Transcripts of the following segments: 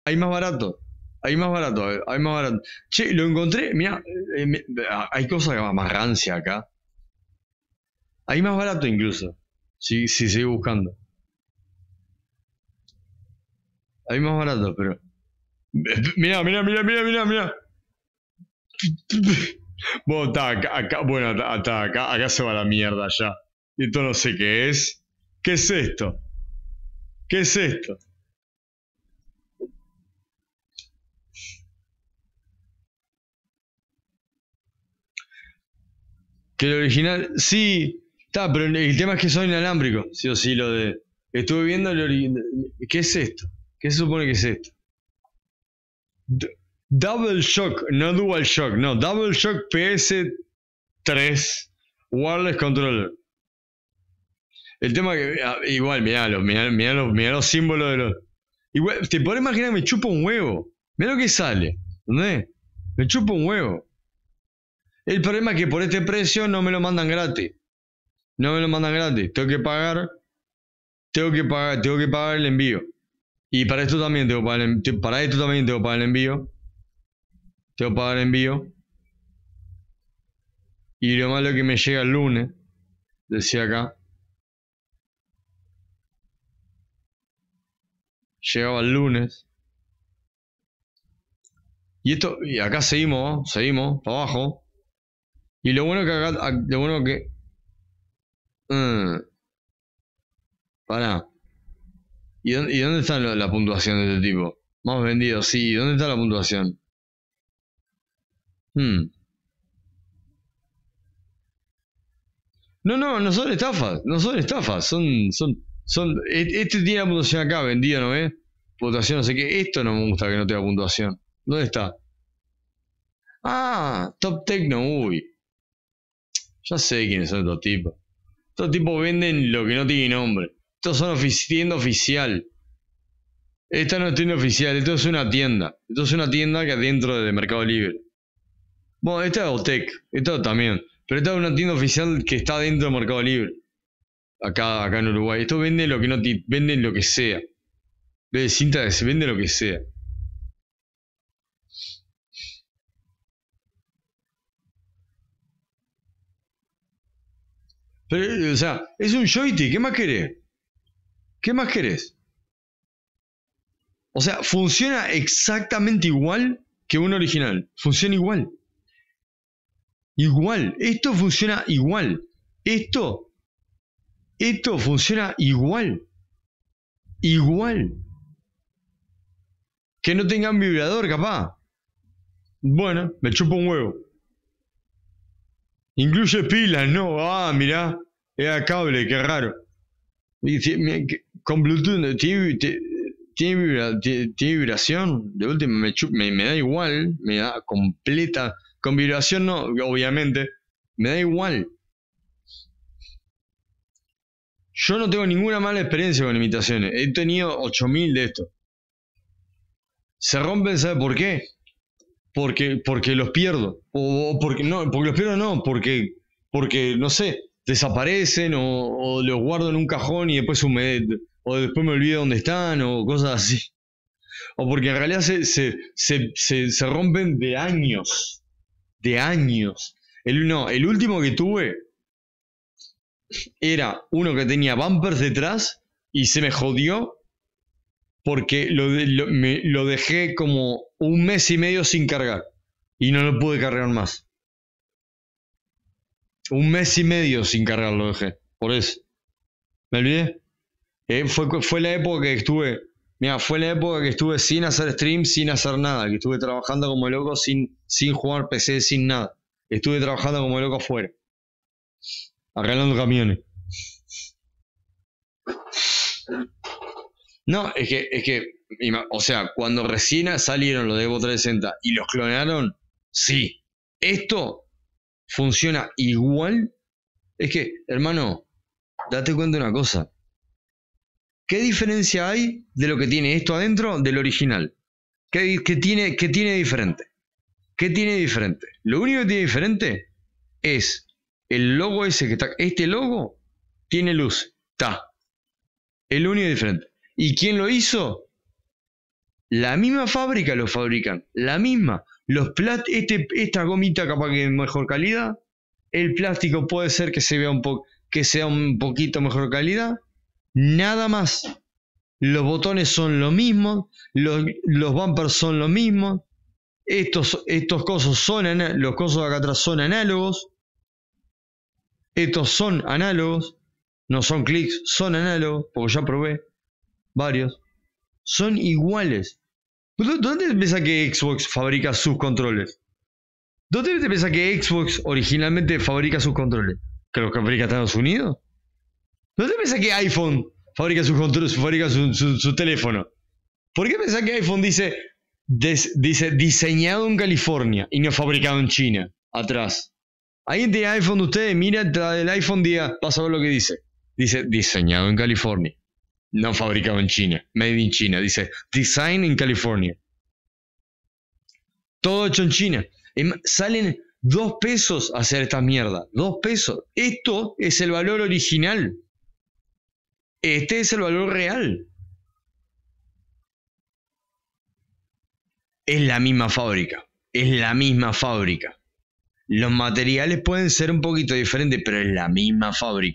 Hay más barato. Hay más barato, hay más barato. Che, lo encontré, mira, hay cosas más rancia acá. Hay más barato incluso. Si sigo buscando. Hay más barato, pero. Mira. Bueno, está acá, bueno, hasta acá se va la mierda ya. Esto no sé qué es. ¿Qué es esto? ¿Qué es esto? Que el original, sí, está, pero el tema es que son inalámbricos. Sí o sí, lo de. Estuve viendo el original. ¿Qué es esto? ¿Qué se supone que es esto? Double Shock, no Dual Shock, no, Double Shock PS3 Wireless Controller. El tema que, igual, mirá los símbolos de los. Igual, te podés imaginar que me chupa un huevo. Mirá lo que sale, ¿entendés? Me chupa un huevo. El problema es que por este precio no me lo mandan gratis. No me lo mandan gratis. Tengo que pagar el envío. Y para esto también tengo que pagar para esto también tengo que pagar el envío. Tengo que pagar el envío. Y lo malo es que me llega el lunes. Decía acá. Llegaba el lunes. Y esto, y acá seguimos, para abajo. Y lo bueno que acá, lo bueno que. Pará. ¿Y dónde está la puntuación de este tipo? Más vendido, sí. ¿Dónde está la puntuación? No son estafas. No son estafas. Este tiene la puntuación acá, vendido, ¿no ves? Puntuación, no sé qué. Esto no me gusta que no tenga puntuación. ¿Dónde está? Ah, Top Techno, uy. Ya sé quiénes son estos tipos. Estos tipos venden lo que no tiene nombre. Estos son tienda oficial. Esta no es tienda oficial, esto es una tienda. Esto es una tienda que adentro de Mercado Libre. Bueno, esta es Otec, esto también. Pero esta es una tienda oficial que está dentro de Mercado Libre. Acá en Uruguay. Esto vende lo que no venden lo que sea. De cinta se vende lo que sea. Pero, o sea, es un joystick, ¿qué más querés? ¿Qué más querés? O sea, funciona exactamente igual que un original. Funciona igual. Igual. Esto funciona igual. Esto funciona igual. Igual. Que no tengan vibrador, capaz. Bueno, me chupo un huevo. Incluye pilas, no. Ah, mirá. Era cable, qué raro. Con Bluetooth, tiene vibración. De última, me da igual. Me da completa. Con vibración no, obviamente. Me da igual. Yo no tengo ninguna mala experiencia con imitaciones. He tenido 8000 de estos. Se rompen, ¿sabe por qué? Porque los pierdo. O porque los pierdo no, porque no sé, desaparecen o los guardo en un cajón y después o después me olvido dónde están o cosas así. O porque en realidad se rompen de años. De años. El último que tuve era uno que tenía bumpers detrás y se me jodió porque lo dejé como un mes y medio sin cargar y no lo pude cargar más. Un mes y medio sin cargar lo dejé, por eso. ¿Me olvidé? Fue la época que estuve, mira, fue la época que estuve sin hacer stream, sin hacer nada, que estuve trabajando como loco sin jugar PC, sin nada. Estuve trabajando como loco afuera, arreglando camiones. No, o sea, cuando recién salieron los de Evo 360 y los clonaron, sí. Esto funciona igual. Es que, hermano, date cuenta de una cosa. ¿Qué diferencia hay de lo que tiene esto adentro del original? ¿Qué tiene diferente? ¿Qué tiene diferente? Lo único que tiene diferente es el logo ese que está. Este logo tiene luz. Está. El único diferente. ¿Y quién lo hizo? La misma fábrica lo fabrican. La misma. Esta gomita capaz que es mejor calidad. El plástico puede ser que sea un poquito mejor calidad. Nada más. Los botones son lo mismo. Los bumpers son lo mismo. Estos cosos los cosos de acá atrás son análogos. Estos son análogos. No son clics, son análogos. Porque ya probé varios. Son iguales. ¿Dónde te piensas que Xbox fabrica sus controles? ¿Dónde te piensas que Xbox originalmente fabrica sus controles? ¿Que los fabrica Estados Unidos? ¿Dónde piensas que iPhone fabrica sus controles, fabrica su teléfono? ¿Por qué pensás que iPhone dice diseñado en California y no fabricado en China? Atrás. ¿Alguien tiene iPhone de ustedes? Mira el iPhone, vas a ver lo que dice. Dice diseñado en California. No fabricado en China. Made in China. Dice design in California. Todo hecho en China. Salen 2 pesos a hacer esta mierda. 2 pesos. Esto es el valor original. Este es el valor real. Es la misma fábrica. Es la misma fábrica. Los materiales pueden ser un poquito diferentes, pero es la misma fábrica.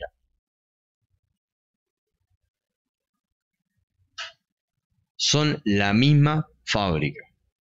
Son la misma fábrica.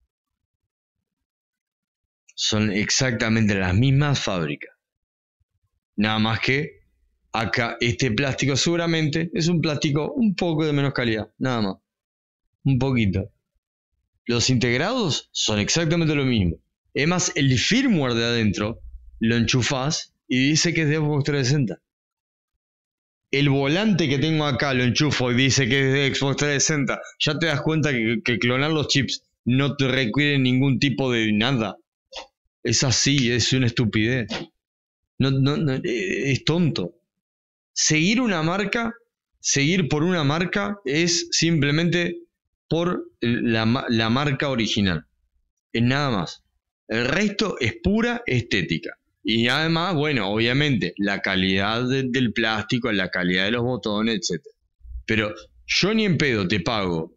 Son exactamente las mismas fábricas. Nada más que acá este plástico seguramente es un plástico un poco de menos calidad. Nada más. Un poquito. Los integrados son exactamente lo mismo. Es más, el firmware de adentro lo enchufás y dice que es de Xbox 360. El volante que tengo acá lo enchufo y dice que es de Xbox 360. Ya te das cuenta que clonar los chips no te requiere ningún tipo de nada. Es así, es una estupidez. No, es tonto. Seguir por una marca es simplemente por la marca original. Es nada más. El resto es pura estética. Y además, bueno, obviamente, la calidad del plástico, la calidad de los botones, etc. Pero yo ni en pedo te pago,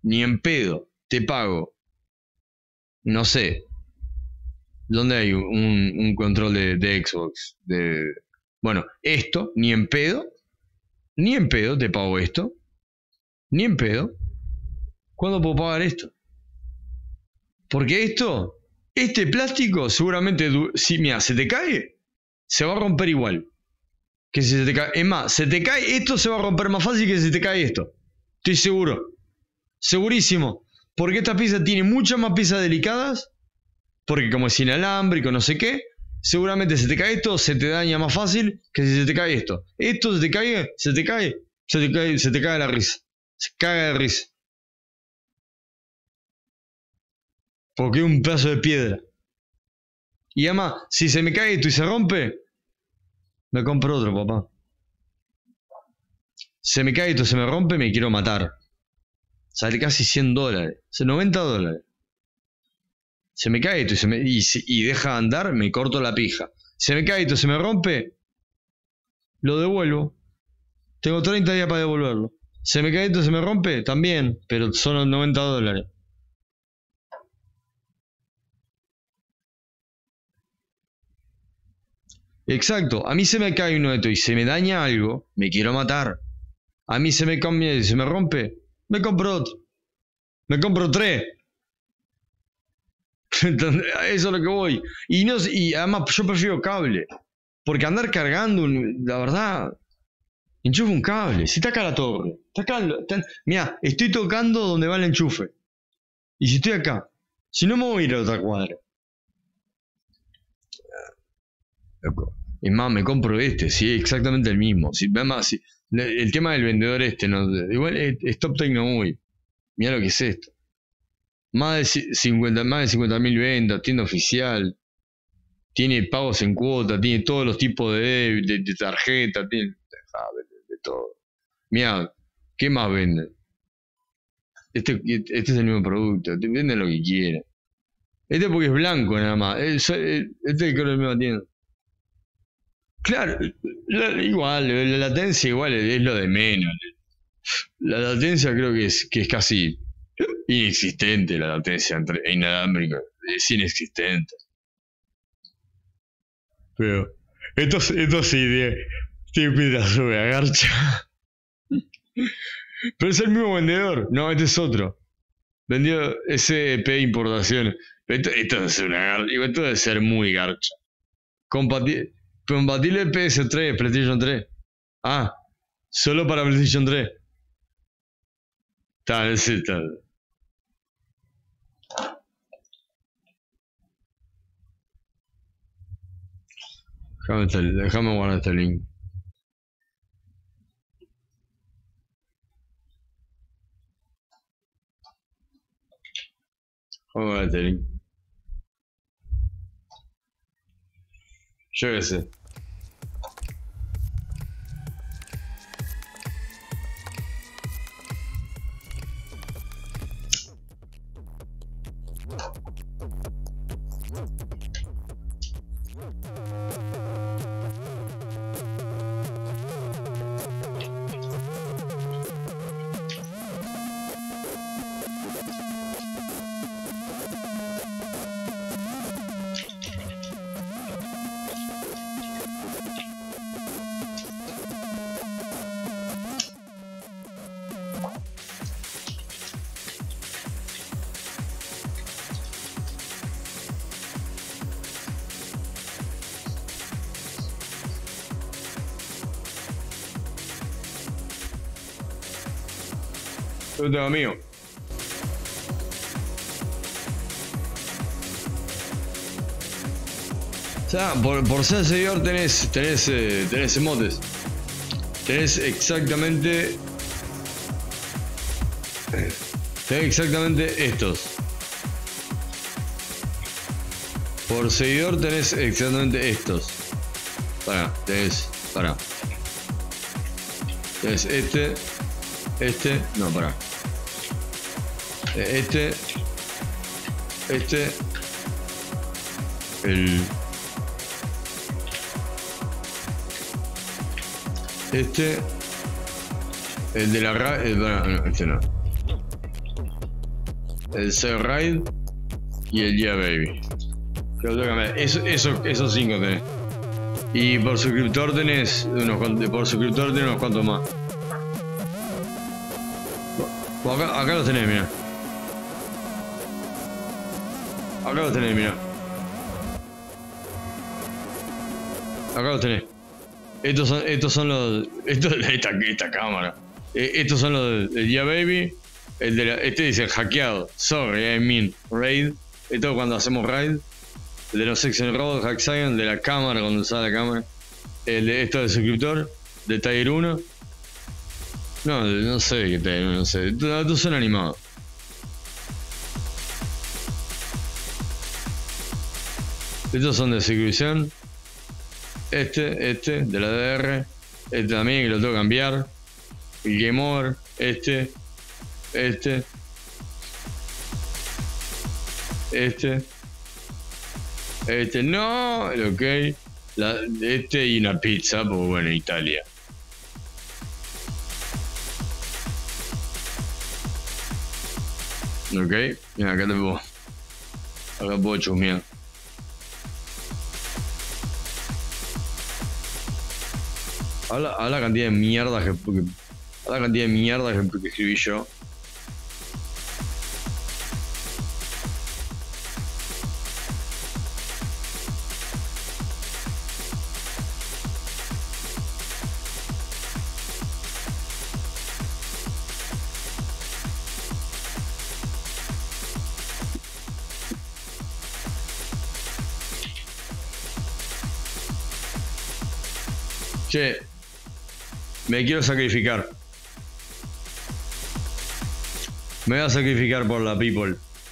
no sé, ¿dónde hay un control de Xbox? Bueno, esto, ni en pedo te pago esto, ni en pedo. ¿Cuándo puedo pagar esto? Porque este plástico seguramente, si mira, se te cae, se va a romper igual. Que si se te cae. Es más, se te cae esto, se va a romper más fácil que si te cae esto. Estoy seguro. Segurísimo. Porque esta pieza tiene muchas más piezas delicadas. Porque como es inalámbrico, no sé qué. Seguramente se te cae esto, se te daña más fácil que si se te cae esto. Esto se te cae la risa. Se caga de risa. Porque es un pedazo de piedra. Y además, si se me cae esto y se rompe, me compro otro, papá. Se me cae esto, se me rompe, me quiero matar. Sale casi $100. $90. Se me cae esto y deja de andar, me corto la pija. Se me cae esto, se me rompe, lo devuelvo. Tengo 30 días para devolverlo. Se me cae esto, se me rompe, también, pero son $90. Exacto, a mí se me cae uno de estos y se me daña algo, me quiero matar. A mí se me cambia y se me rompe, me compro otro. Me compro 3. Eso es lo que voy. Y además yo prefiero cable. Porque andar cargando, la verdad, enchufa un cable. Si está acá la torre. Mira, estoy tocando donde va el enchufe. Y si estoy acá. Si no me voy a ir a otra cuadra. Es más, me compro sí, exactamente el mismo. El tema del vendedor no, igual es Top Tecnomovie. Mira lo que es esto. Más de 50.000 ventas, tienda oficial. Tiene pagos en cuota, tiene todos los tipos de tarjeta, tiene de todo. Mira, ¿qué más venden? Este es el mismo producto, venden lo que quieran. Este porque es blanco nada más. Este creo que es la misma tienda. Claro, igual, la latencia igual es lo de menos. La latencia creo que es casi Inexistente la latencia inalámbrica. Es inexistente. Pero esto sí tiene pedazo de agarcha. Pero es el mismo vendedor. No, este es otro. Vendió SP Importaciones. Esto debe ser una garcha. Esto debe ser muy garcha. Compatible PS3, PlayStation 3. Ah, solo para PlayStation 3. Está. Déjame guardar este link. Déjame guardar este link. Yo qué sé. Yo tengo mío. O sea, por ser seguidor tenés emotes. Tenés exactamente estos. Por seguidor tenés exactamente estos. Tenés no, el de la raid, no, este no. El C-Raid y el Yeah Baby. Esos 5 tenés. Y por suscriptor tenés unos cuantos más. Acá los tenés, mira. Acá los tenés, mira. Acá los tenés. Estos son los. Esta cámara. Estos son los del Yeah Baby. Este dice hackeado. Sorry, I mean raid. Esto cuando hacemos raid. El de los Section Robots, Hack Science, de la cámara cuando usaba la cámara. Esto de suscriptor, de Tiger 1. No sé de qué Tiger 1, no sé. Estos son animados. Estos son de suscripción. Este, de la DR. Este también que lo tengo que cambiar. El Game Over. Este. No, ok. Y una pizza, pues bueno, Italia. Ok, mira, acá puedo chusmear. A la cantidad de mierda que escribí yo. Che, me quiero sacrificar. Me voy a sacrificar por la people.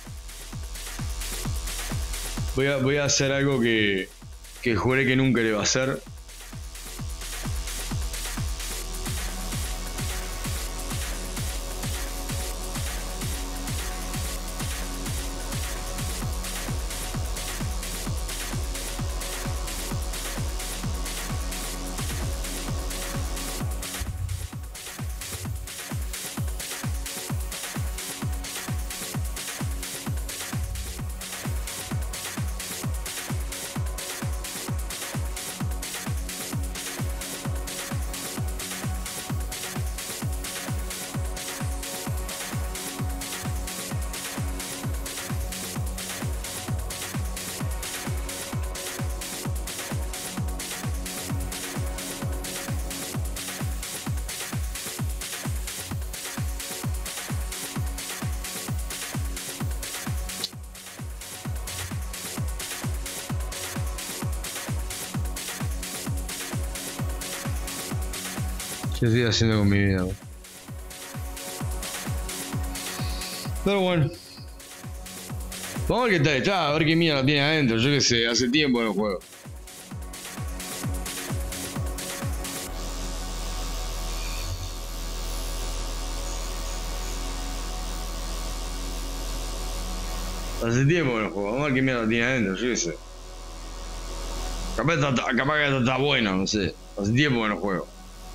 Voy a hacer algo que juré que nunca le iba a hacer. ¿Qué estoy haciendo con mi vida? Pero bueno. Vamos a ver qué tal está, a ver qué mierda tiene adentro. Yo qué sé, hace tiempo en el juego. Hace tiempo en el juego. Vamos a ver qué mierda tiene adentro, yo qué sé. Capaz que está bueno, no sé. Hace tiempo en el juego.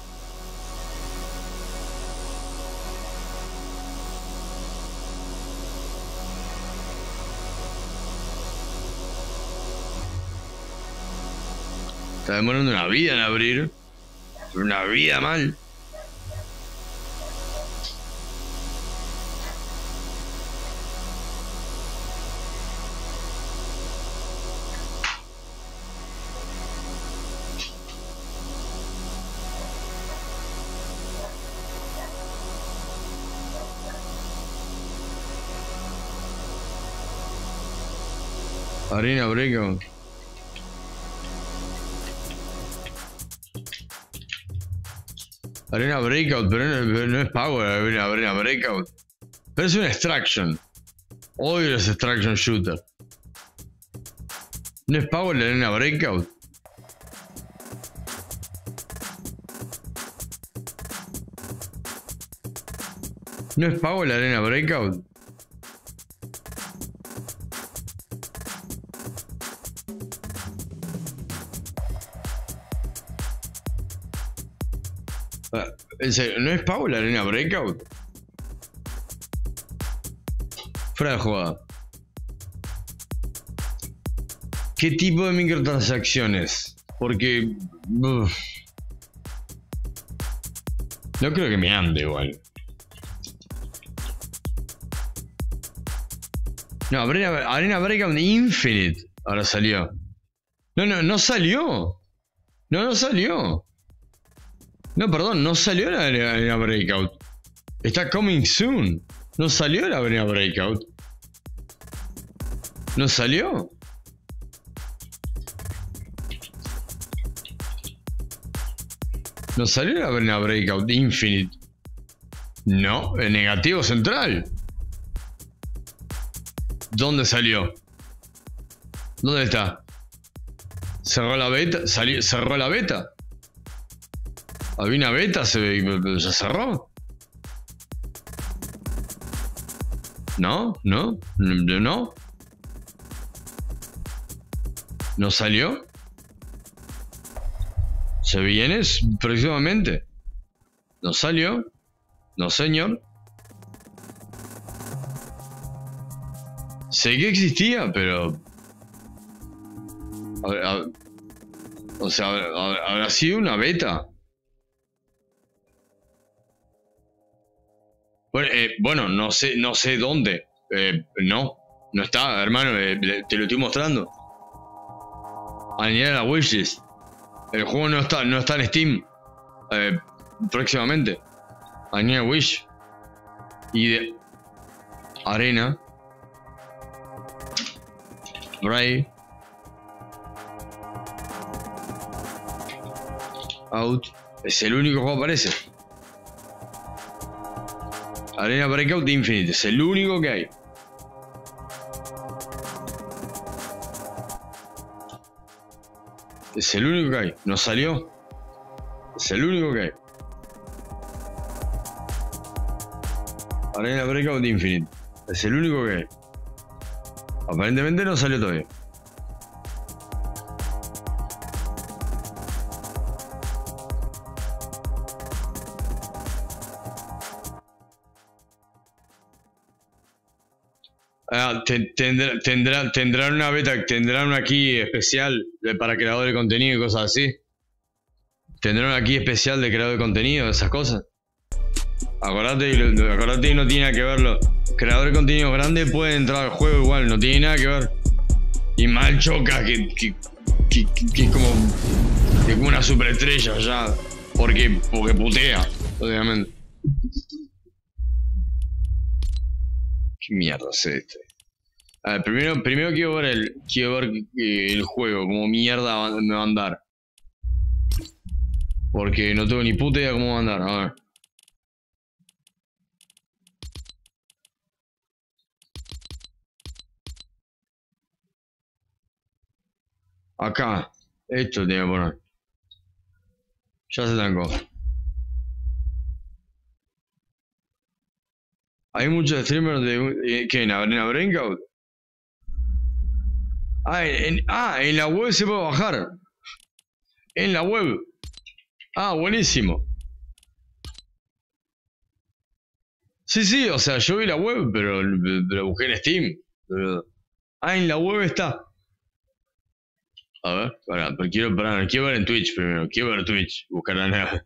Está demorando una vida en abrir. Una vida mal. Arena Breakout. Arena Breakout, pero no es Power Arena Breakout. Pero es un Extraction. Odio los Extraction Shooter. ¿No es Power la Arena Breakout? ¿No es Power la Arena Breakout? En serio, ¿no es Power la Arena Breakout? Fuera de jugada. ¿Qué tipo de microtransacciones? Porque... no creo que me ande igual. No, Arena Breakout Infinite ahora salió. No salió. No salió. No, perdón, no salió la Arena Breakout. Está coming soon. No salió la Arena Breakout. ¿No salió? No salió la Arena Breakout Infinite. No, el negativo central. ¿Dónde salió? ¿Dónde está? ¿Cerró la beta? ¿Cerró la beta? Había una beta, ¿ya cerró? ¿No? ¿No salió? ¿Se viene próximamente? ¿No salió? No, señor. Sé que existía, pero... o sea, habrá sido una beta. Bueno, no sé dónde. No está, hermano, te lo estoy mostrando. Añadir a la wishlist. El juego no está en Steam. Próximamente. Añadir wish. Y de Arena. Brave. Out. Es el único juego que aparece. Arena Breakout Infinite, es el único que hay. Es el único que hay. ¿No salió? Es el único que hay. Arena Breakout Infinite. Es el único que hay. Aparentemente no salió todavía. Tendrán una beta, tendrán una key especial para creador de contenido y cosas así. Tendrán una key especial de creador de contenido, esas cosas. Acordate que no tiene nada que verlo. Creador de contenido grande puede entrar al juego igual, no tiene nada que ver. Y mal choca que es como una superestrella ya. Porque putea, obviamente. ¿Qué mierda es este? A ver, primero quiero ver el juego, como mierda me va a andar. Porque no tengo ni puta idea cómo va a andar. A ver. Acá. Esto tengo que poner. Ya se trancó. Hay muchos streamers de... ¿Qué? ¿En Arena Breakout? En la web se puede bajar. En la web. Ah, buenísimo. Sí, sí, o sea, yo vi la web, pero busqué en Steam. En la web está. A ver, pero quiero ver en Twitch primero. Quiero ver Twitch. Buscar la nave.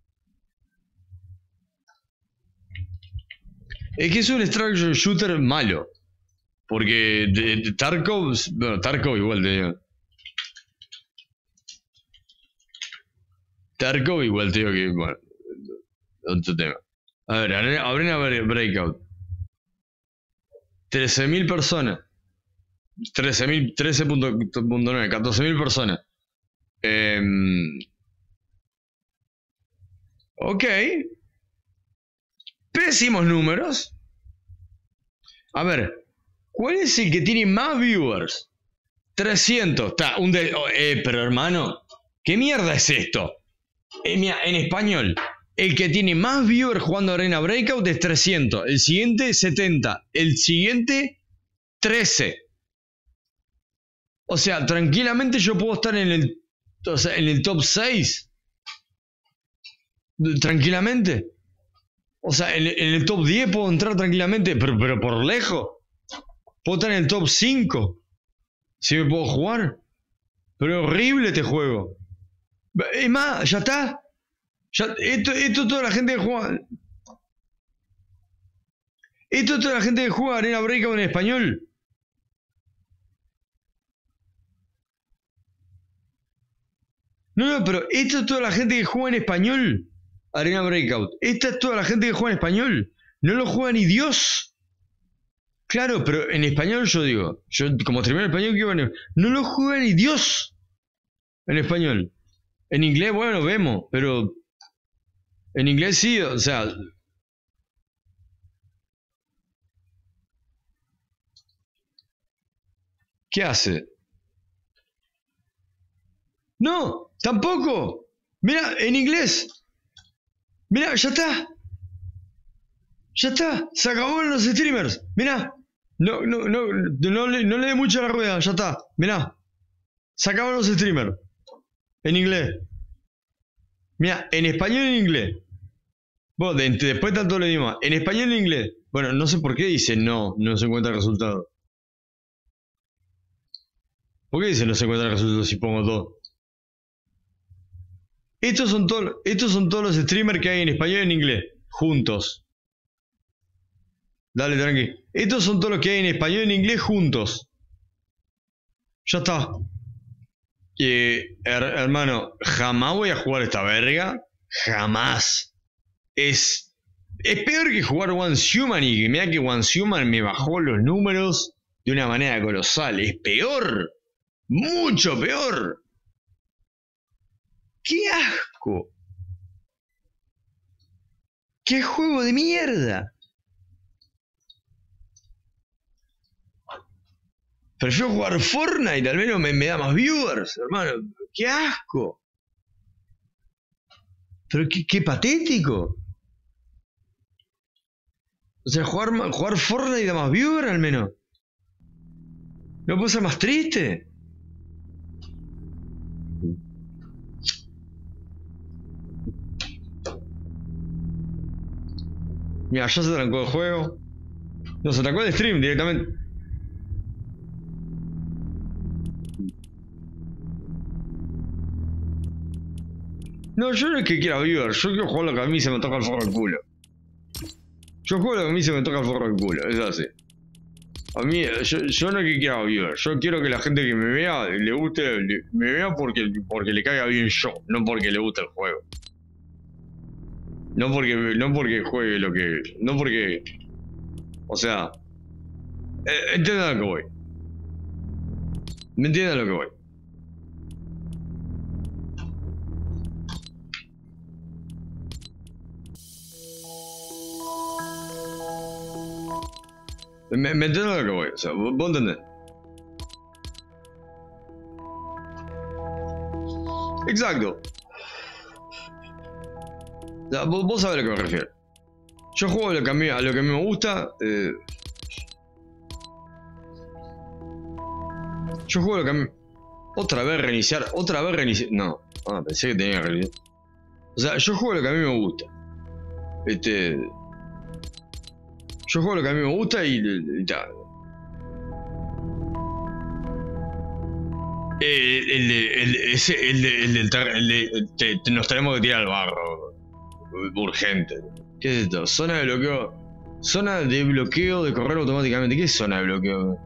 Es que es un extraction shooter malo. Porque de Tarkov, bueno, Tarkov igual te digo. Tarkov igual te digo que, bueno, otro tema. A ver, Arena Breakout. 13.000 personas. 13.000, 13.9, 14.000 personas. Ok. Pésimos números. A ver, ¿cuál es el que tiene más viewers? 300. Está, pero hermano, ¿qué mierda es esto? Mira, en español, el que tiene más viewers jugando Arena Breakout es 300. El siguiente, 70. El siguiente, 13. O sea, tranquilamente yo puedo estar en el top 6. Tranquilamente. O sea, en el top 10 puedo entrar tranquilamente, pero por lejos. Puedo estar en el top 5. Si me puedo jugar. Pero es horrible este juego. Es más, ya está. Esto toda la gente que juega. Esto es toda la gente que juega Arena Breakout en español. No, pero esto es toda la gente que juega en español. Arena Breakout. Esta es toda la gente que juega en español. No lo juega ni Dios. Claro, pero en español yo digo. Yo como terminé en español, ¿qué bueno? No lo juega ni Dios. En español. En inglés, bueno, vemos, pero... En inglés sí, o sea... ¿Qué hace? No, tampoco. Mira, en inglés. Mira, ya está. Ya está. Se acabaron los streamers. Mira. No le dé mucho a la rueda. Ya está. Mira. Se acabaron los streamers. En inglés. Mira, en español y en inglés. Vos, después tanto le dimos. En español y en inglés. Bueno, no sé por qué dice no se encuentra el resultado. ¿Por qué dice no se encuentra el resultado si pongo todo? Estos son todos los streamers que hay en español y en inglés. Juntos. Dale, tranqui. Estos son todos los que hay en español y en inglés juntos. Ya está. Hermano, jamás voy a jugar esta verga. Jamás. Es peor que jugar Once Human y que mira que Once Human me bajó los números de una manera colosal. Es peor. Mucho peor. ¡Qué asco! ¡Qué juego de mierda! Prefiero jugar Fortnite, al menos me da más viewers, hermano. ¡Qué asco! Pero qué patético. O sea, jugar Fortnite da más viewers, al menos. ¿No puede ser más triste? Mira, ya se trancó el juego. No, se trancó el stream directamente. No, yo no es que quiera vivir, yo quiero jugar lo que a mí se me toca el forro del culo. Yo juego lo que a mí se me toca el forro del culo, es así. A mí, yo no es que quiera vivir, yo quiero que la gente que me vea, le guste, me vea porque le caiga bien yo, no porque le guste el juego. No porque juegue lo que... No porque... O sea... entiendan a lo que voy. ¿Me entienden a lo que voy? Me entiendo a lo que voy, o sea, vos entendés. Exacto. O sea, vos sabés a lo que me refiero. Yo juego a lo que a mí me gusta. Yo juego a lo que a mí... Otra vez reiniciar. No, pensé que tenía que reiniciar. O sea, yo juego a lo que a mí me gusta. Yo juego a lo que a mí me gusta y tal. Nos tenemos que tirar al barro. Urgente. ¿Qué es esto? Zona de bloqueo. Zona de bloqueo de correr automáticamente. ¿Qué es zona de bloqueo?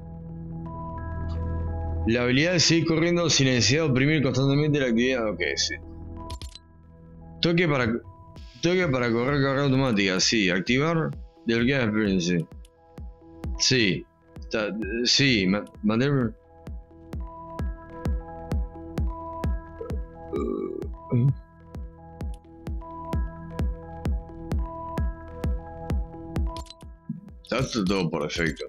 La habilidad de seguir corriendo sin necesidad de oprimir constantemente la actividad. Ok, sí. Toque para correr carrera automática. Sí. Activar. Desbloquear experiencia. Sí. Sí. Mantener. Está todo por defecto.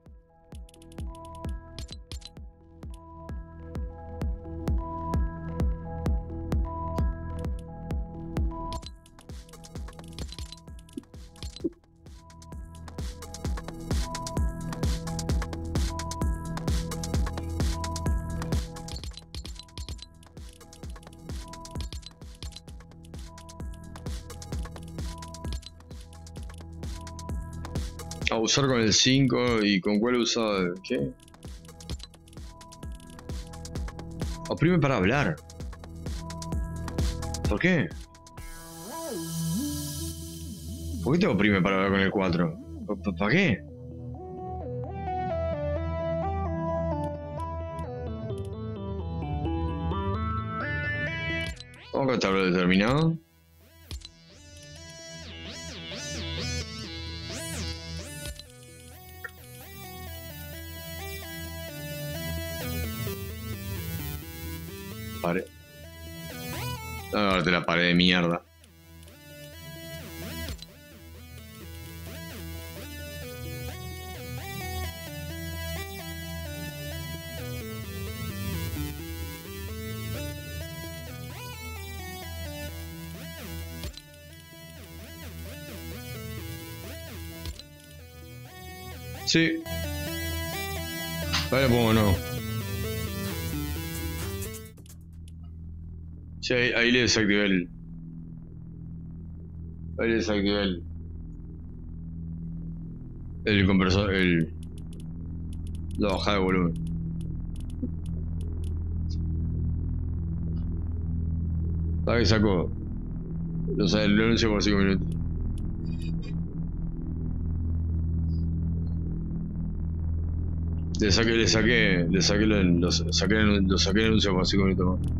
A usar con el 5 y con cuál usar. ¿Qué? Oprime para hablar. ¿Por qué? ¿Por qué te oprime para hablar con el 4? ¿Para qué? ¿Cómo que está determinado? Pared. Ahora te la pared de mierda. Sí. Vale, pongo no. Sí, ahí le desactivé el... Ahí le desactivé el compresor, la bajada de volumen. ¿Sabes qué sacó? O sea, el anuncio por 5 minutos. Lo saqué el anuncio por 5 minutos más.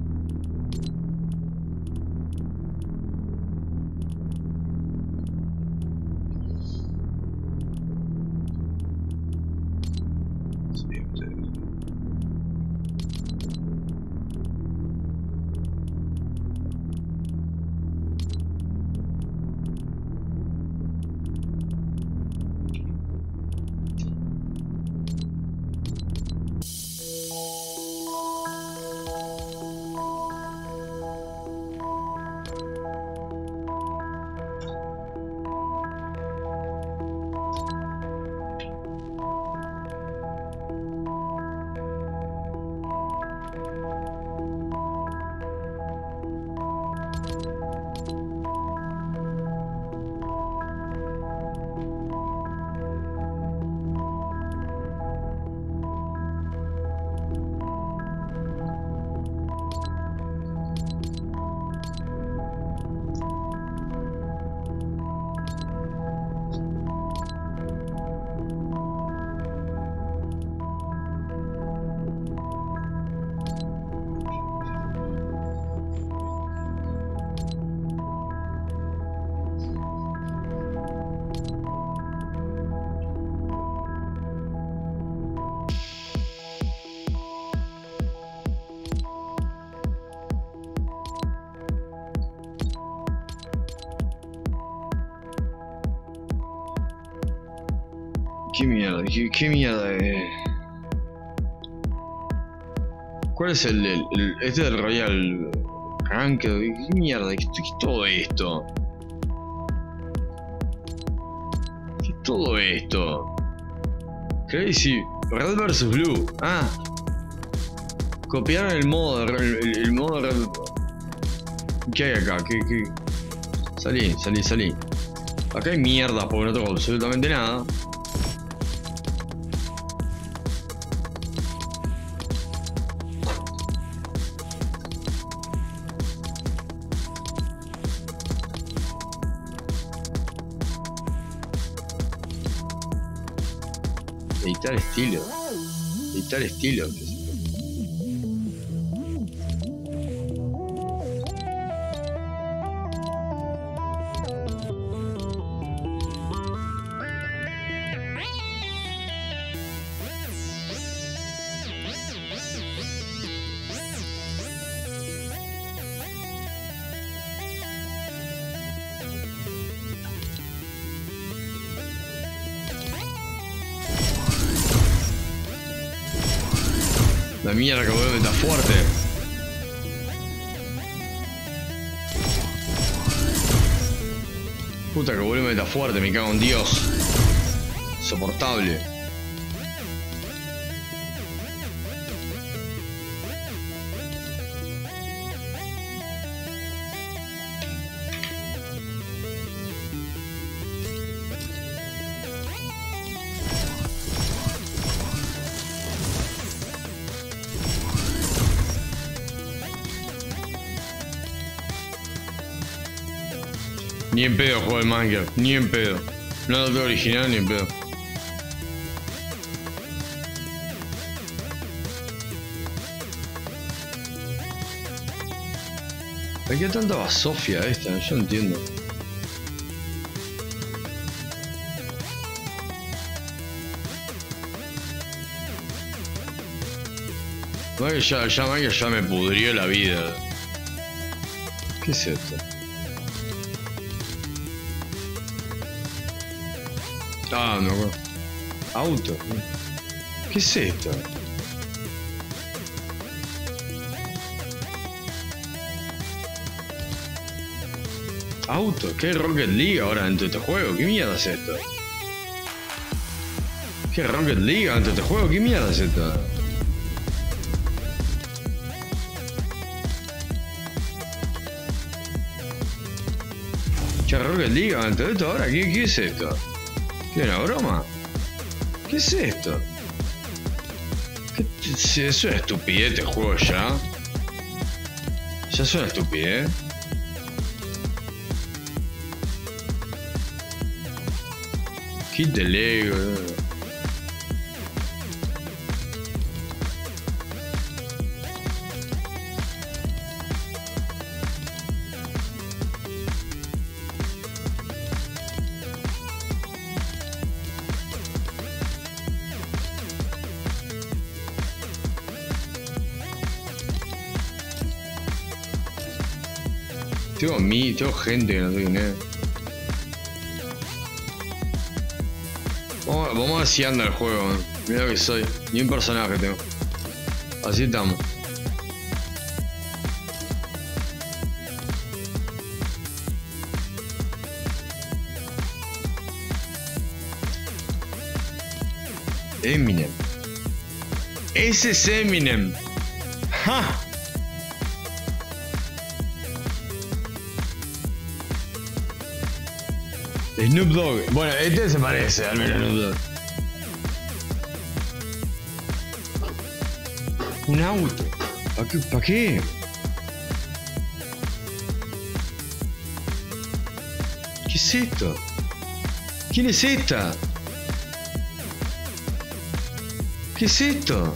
¿Qué mierda? ¿Qué mierda? ¿Cuál es este del Royal Rank? ¿Qué mierda? ¿Qué es todo esto? ¿Qué es todo esto? Crazy. Red vs Blue. Ah. Copiaron el modo. El modo de Red. ¿Qué hay acá? ¿Qué? Salí. Acá hay mierda porque no tengo absolutamente nada. Editar estilo. La mierda que vuelve está fuerte. Puta que vuelve está fuerte, me cago en Dios. Insoportable. Ni en pedo juego el Minecraft, ni en pedo. No lo tengo original ni en pedo. ¿Por qué tanta basofia esta? Yo no entiendo. Minecraft ya me pudrió la vida. ¿Qué es esto? Ah, no me acuerdo. Auto. ¿Qué es esto? Auto. ¿Qué Rocket League ahora dentro de este juego? ¿Qué mierda es esto? ¿Qué Rocket League dentro de este juego? ¿Qué mierda es esto? ¿Qué Rocket League dentro de esto ahora? ¿Qué es esto? ¿Qué es una broma? ¿Qué es esto? ¿Eso es una estupidez este juego ya? ¿Ya es una estupidez? Kit de Lego. Tengo gente que no sé quién es. Vamos a ver si anda el juego, man. Mira que soy. Ni un personaje tengo. Así estamos. Eminem. Ese es Eminem. ¡Ja! Snoop Dogg. Bueno, este se parece al menos a Snoop Dogg. Un auto. ¿Para qué? ¿Qué es esto? ¿Quién es esta? ¿Qué es esto?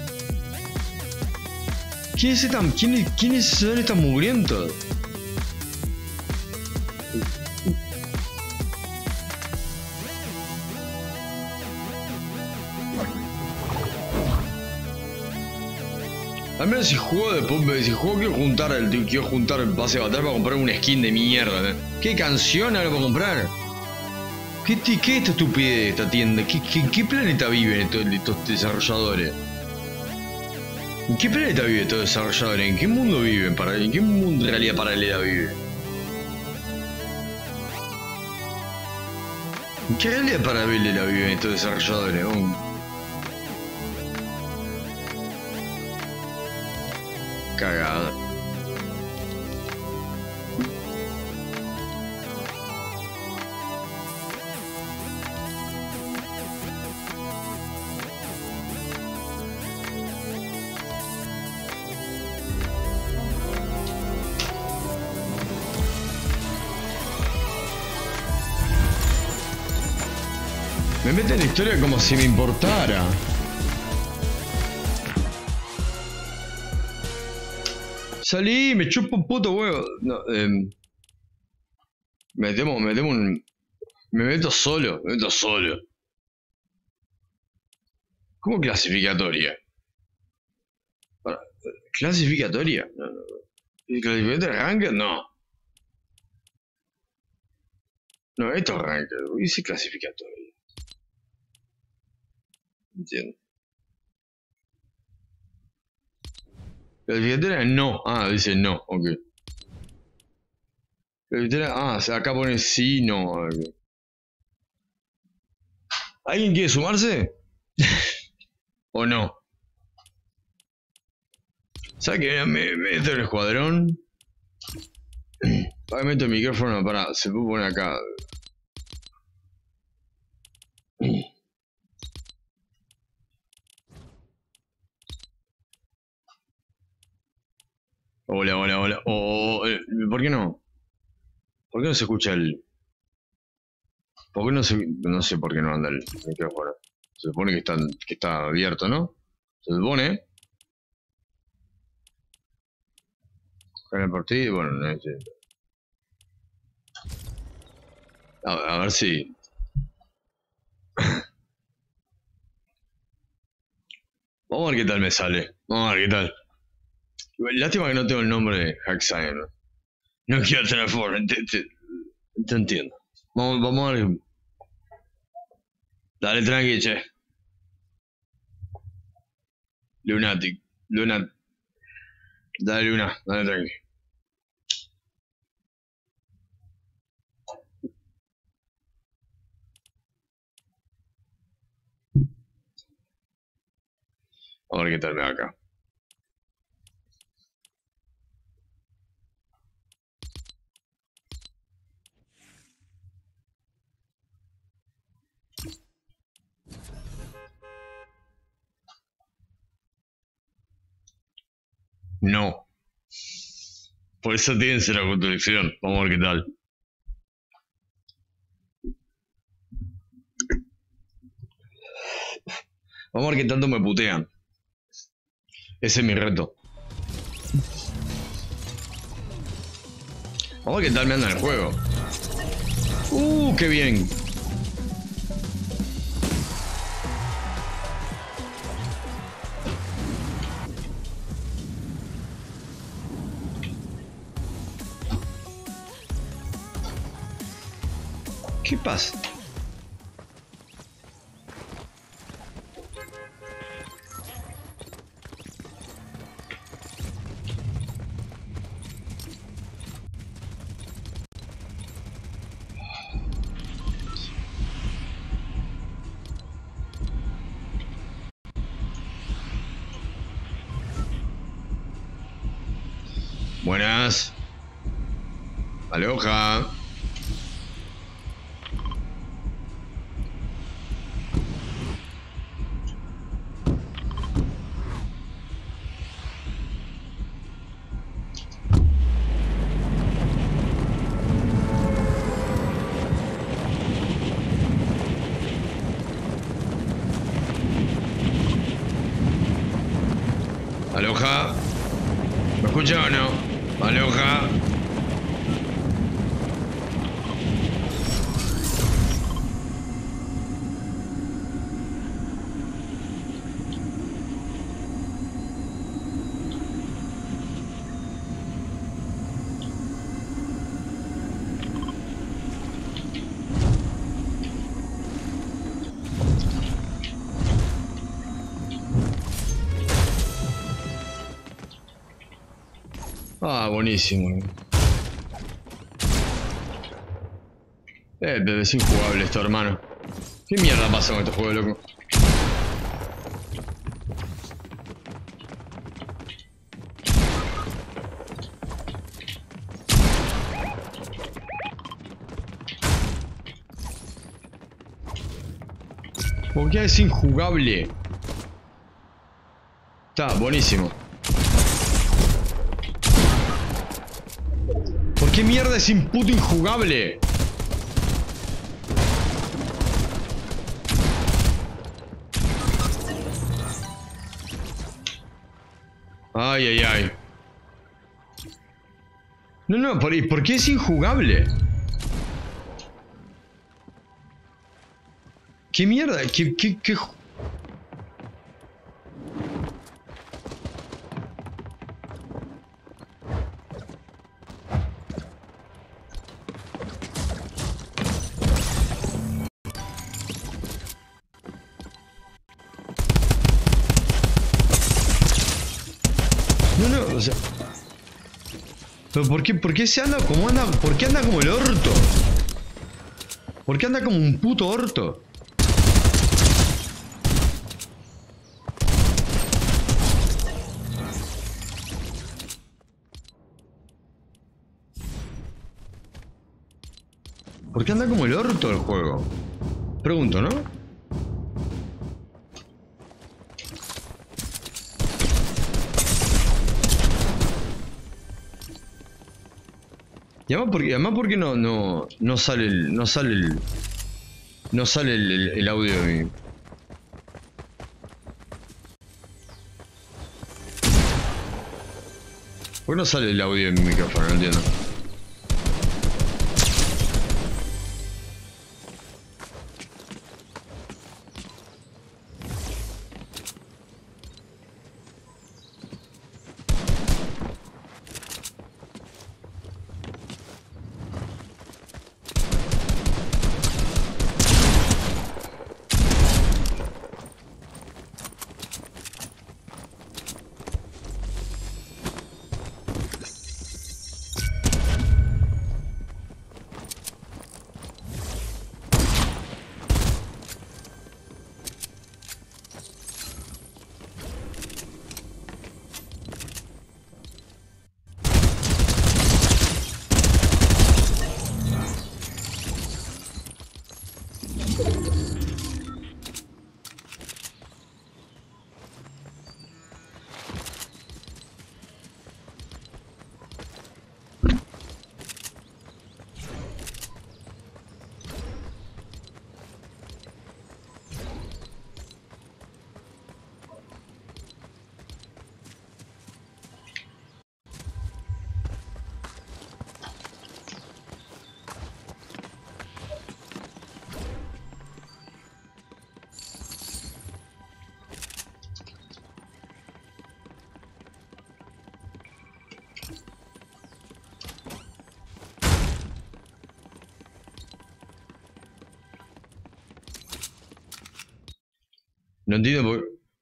¿Quiénes son estos mugrientos? Al menos si juego quiero juntar el pase de batalla para comprar un skin de mierda. ¿Qué canción ahora para comprar? ¿Qué es esta estupidez de esta tienda? ¿Qué planeta viven estos desarrolladores? ¿En qué planeta viven estos desarrolladores? ¿En qué mundo viven? ¿En qué mundo de realidad paralela viven? ¿En qué realidad paralela viven estos desarrolladores? Cagada. Me mete en la historia como si me importara. Salí, me chupo un puto huevo. No, me meto solo, ¿Cómo clasificatoria? ¿Clasificatoria? No. ¿Y clasificatoria ranked? No. No, esto es ranked. Dice clasificatoria. Entiendo. Clasificatoria no. Ah, dice no, ok. Clasificatoria, acá pone sí, no. Okay. ¿Alguien quiere sumarse? ¿O no? ¿Sabes qué? Me meto en el escuadrón. Meto el micrófono para. Se puede poner acá. Hola. ¿Por qué no? ¿Por qué no se escucha el...? ¿Por qué no se...? No sé por qué no anda el micrófono. Se supone que está abierto, ¿no? Se supone. En el partido, bueno, no sé. A ver si... Vamos a ver qué tal me sale. Vamos a ver qué tal. Lástima que no tengo el nombre de Hackscience, ¿no? No quiero tener forma, te entiendo. Vamos a ver. Dale tranqui, che. Lunatic. Dale Luna, dale tranqui. A ver qué tal me va acá. No. Por eso tienes la construcción. Vamos a ver qué tal. Vamos a ver qué tanto me putean. Ese es mi reto. Vamos a ver qué tal me anda en el juego. ¡Qué bien! ¿Qué pasa? Buenas. Aloha. Aloha. ¿Me escucha o no? Aloha. Ah, buenísimo. Es injugable esto, hermano. ¿Qué mierda pasa con este juego, loco? ¿Por qué es injugable? Está, buenísimo. ¿Por qué mierda es puto injugable? Ay, ay, ay. No, ¿por qué es injugable? ¿Qué mierda? ¿Qué? No, o sea... ¿Pero por qué se anda como anda? ¿Por qué anda como el orto? ¿Por qué anda como un puto orto? ¿Por qué anda como el orto el juego? Pregunto, ¿no? Y además porque no sale el audio de mi... ¿Por qué no sale el audio de mi micrófono? No entiendo. No entiendo por...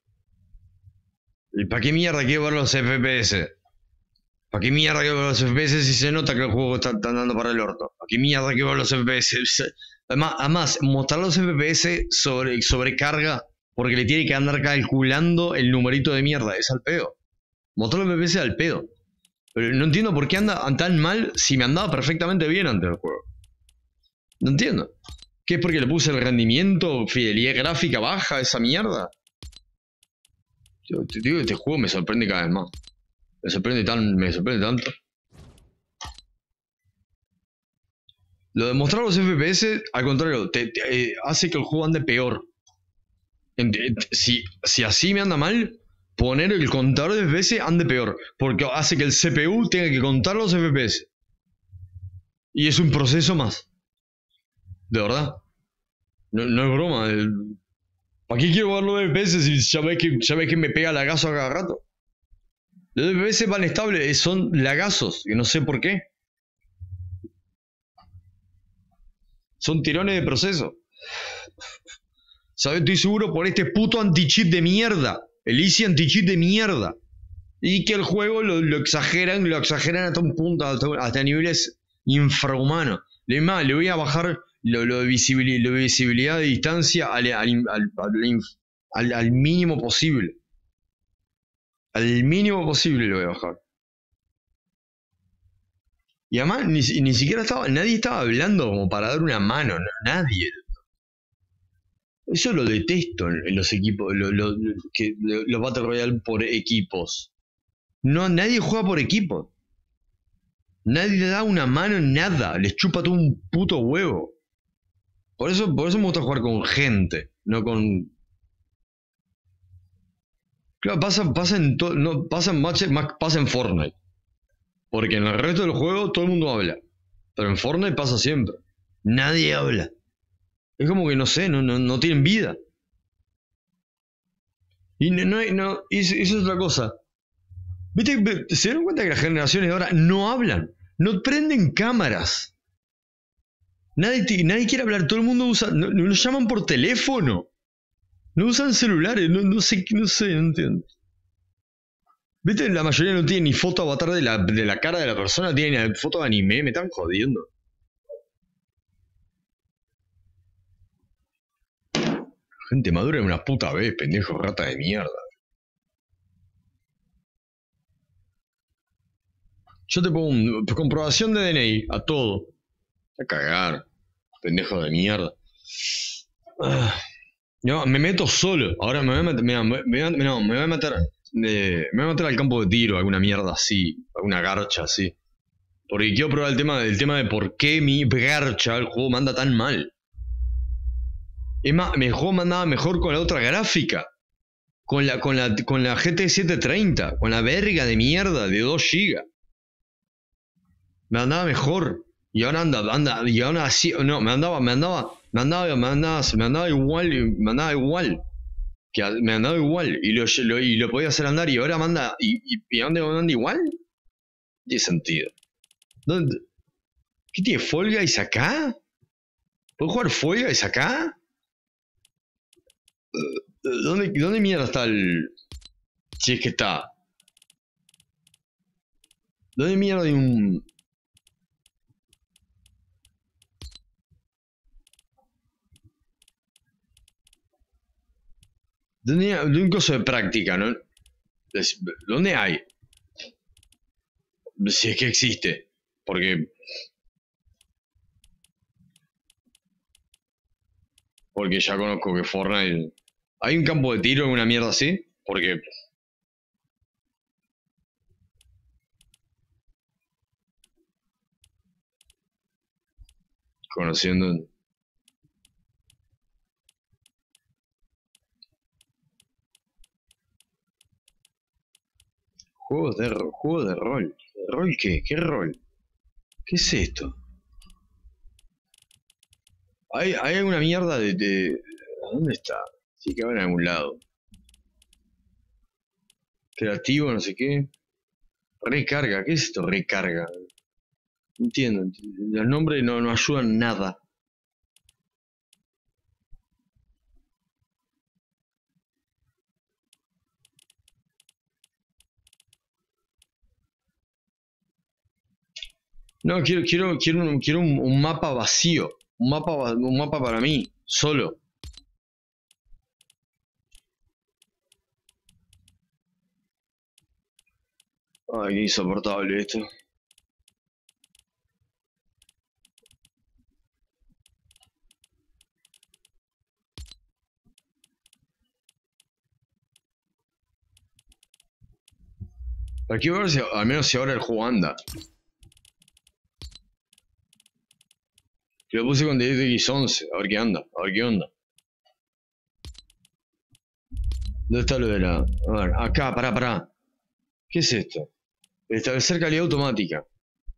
¿Y para qué mierda quiero ver los FPS? ¿Para qué mierda quiero ver los FPS si se nota que el juego está andando para el orto? ¿Para qué mierda quiero ver los FPS? Además, mostrar los FPS sobrecarga porque le tiene que andar calculando el numerito de mierda. Es al pedo. Mostrar los FPS al pedo. Pero no entiendo por qué anda tan mal si me andaba perfectamente bien antes del juego. No entiendo. ¿Qué es porque le puse el rendimiento, fidelidad gráfica baja, esa mierda? Yo te digo que este juego me sorprende cada vez más. Me sorprende tanto. Lo de mostrar los FPS, al contrario, hace que el juego ande peor. Si así me anda mal, poner el contador de FPS ande peor. Porque hace que el CPU tenga que contar los FPS. Y es un proceso más. De verdad. No es broma. ¿Para qué quiero ver los FPS si ya ves que me pega lagazo a cada rato? Los FPS van estables, son lagazos, que no sé por qué. Son tirones de proceso. ¿Sabes? Estoy seguro por este puto anti-cheat de mierda. El Easy anti-cheat de mierda. Y que el juego lo exageran hasta un punto, hasta niveles infrahumanos. Le voy a bajar lo de visibilidad de distancia al mínimo posible. Al mínimo posible lo voy a bajar. Y además ni siquiera nadie estaba hablando como para dar una mano, no, nadie. Eso lo detesto en los equipos, los Battle Royale por equipos. No, nadie juega por equipos. Nadie le da una mano en nada, les chupa todo un puto huevo. Por eso me gusta jugar con gente, no con... Claro, pasa en Fortnite. Porque en el resto del juego todo el mundo habla. Pero en Fortnite pasa siempre. Nadie habla. Es como que no sé, no tienen vida. Y eso es otra cosa. ¿Viste? ¿Se dieron cuenta que las generaciones de ahora no hablan? No prenden cámaras. Nadie quiere hablar, todo el mundo usa... Nos llaman por teléfono. No usan celulares, no sé, no entiendo. ¿Viste? La mayoría no tiene ni foto avatar de la cara de la persona, tienen foto de anime, me están jodiendo. Gente madura de una puta vez, pendejo, rata de mierda. Yo te pongo comprobación de DNI a todo. A cagar, pendejo de mierda. No, me meto solo. Ahora me voy a meter al campo de tiro, alguna mierda así, alguna garcha así. Porque quiero probar el tema de por qué mi garcha, el juego, manda tan mal. Es más, el juego mandaba mejor con la otra gráfica. Con la GT 730, con la verga de mierda de 2 GB. Me andaba mejor. Y ahora y ahora así, no, me andaba igual. Me andaba igual. Y lo podía hacer andar y ahora manda. ¿Y dónde anda igual? No tiene sentido. ¿Qué tiene Fall Guys acá? ¿Puedo jugar Fall Guys acá? ¿Dónde mierda está el...? Si es que está. ¿Dónde mierda hay un...? De un coso de práctica, ¿no? ¿Dónde hay? Si es que existe. Porque ya conozco que Fortnite... ¿Hay un campo de tiro en una mierda así? Porque... Conociendo... Juegos de rol. ¿Rol qué? ¿Qué rol? ¿Qué es esto? ¿Hay alguna mierda de... ¿Dónde está? Sí que va en algún lado. Creativo, no sé qué. Recarga, ¿qué es esto? Recarga. No entiendo. Los nombres no ayudan nada. No, quiero un mapa vacío. Un mapa para mí, solo. Ay, qué insoportable esto. Aquí voy a ver si, al menos si ahora el juego anda. Lo puse con DirectX 11, a ver qué anda, a ver qué onda. ¿Dónde está lo de la...? A ver, acá, pará. ¿Qué es esto? Establecer calidad automática.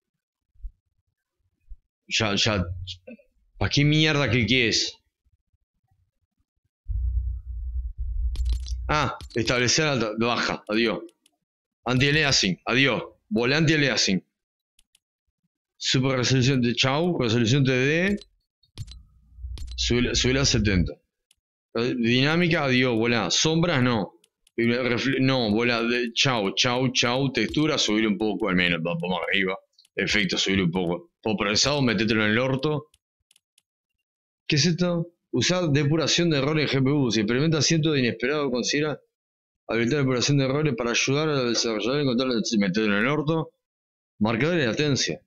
Ya. ¿Para qué mierda que es? Ah, establecer alta, baja, adiós. Anti-aliasing, adiós. Volé anti-aliasing. Super resolución de chau, resolución TDD. Subir a 70. Dinámica, adiós, volá. Sombras no. No, bola, chau, chau, chau, textura, subir un poco al menos, vamos arriba. Efecto, subir un poco. Procesado, metételo en el orto. ¿Qué es esto? Usar depuración de errores en GPU. Si experimenta cientos de inesperados, considera habilitar depuración de errores para ayudar al desarrollador a encontrar metételo en el orto. Marcador de latencia.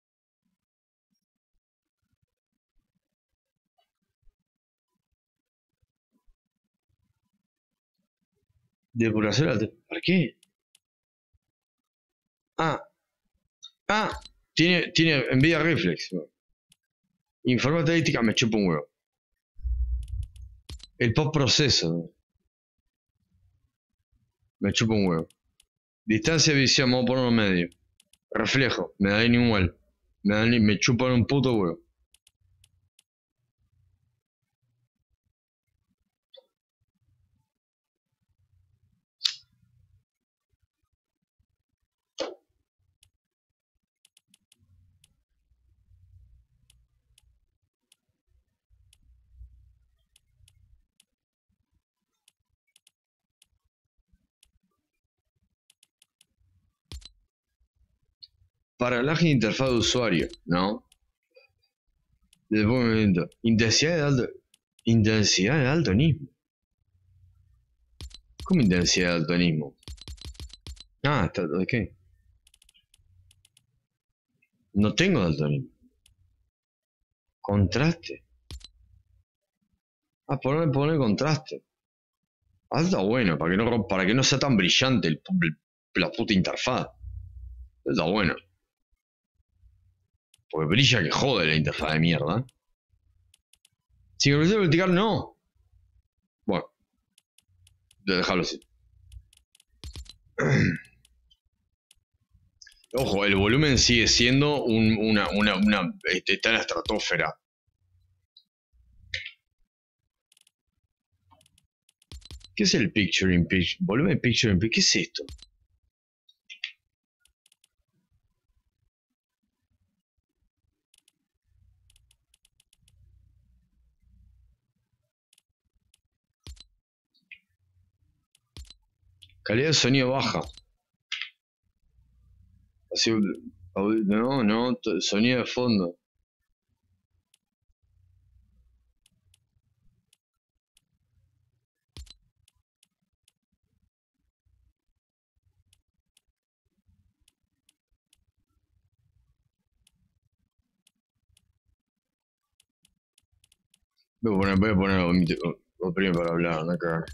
Depuración de latencia. ¿Para qué? Ah, tiene Nvidia Reflex. Informe estadística, me chupa un huevo. El post proceso. Me chupa un huevo. Distancia de visión, vamos a ponerlo medio. Reflejo, me da igual. Me chupan un puto huevo. Paralaje de interfaz de usuario, ¿no? Después un momento. Intensidad de daltonismo. ¿Cómo intensidad de daltonismo? Ah, ¿qué? No tengo daltonismo. Contraste. Ah, poner contraste. Está bueno, para que no sea tan brillante la puta interfaz. Está bueno. Porque brilla que jode la interfaz de mierda. Sincronización vertical no. Bueno. Dejarlo así. Ojo, el volumen sigue siendo está en la estratosfera. ¿Qué es el picture in picture? Volumen picture in picture. ¿Qué es esto? Calidad de sonido baja. Así, no, sonido de fondo. Voy a poner oprime para hablar, no cagar.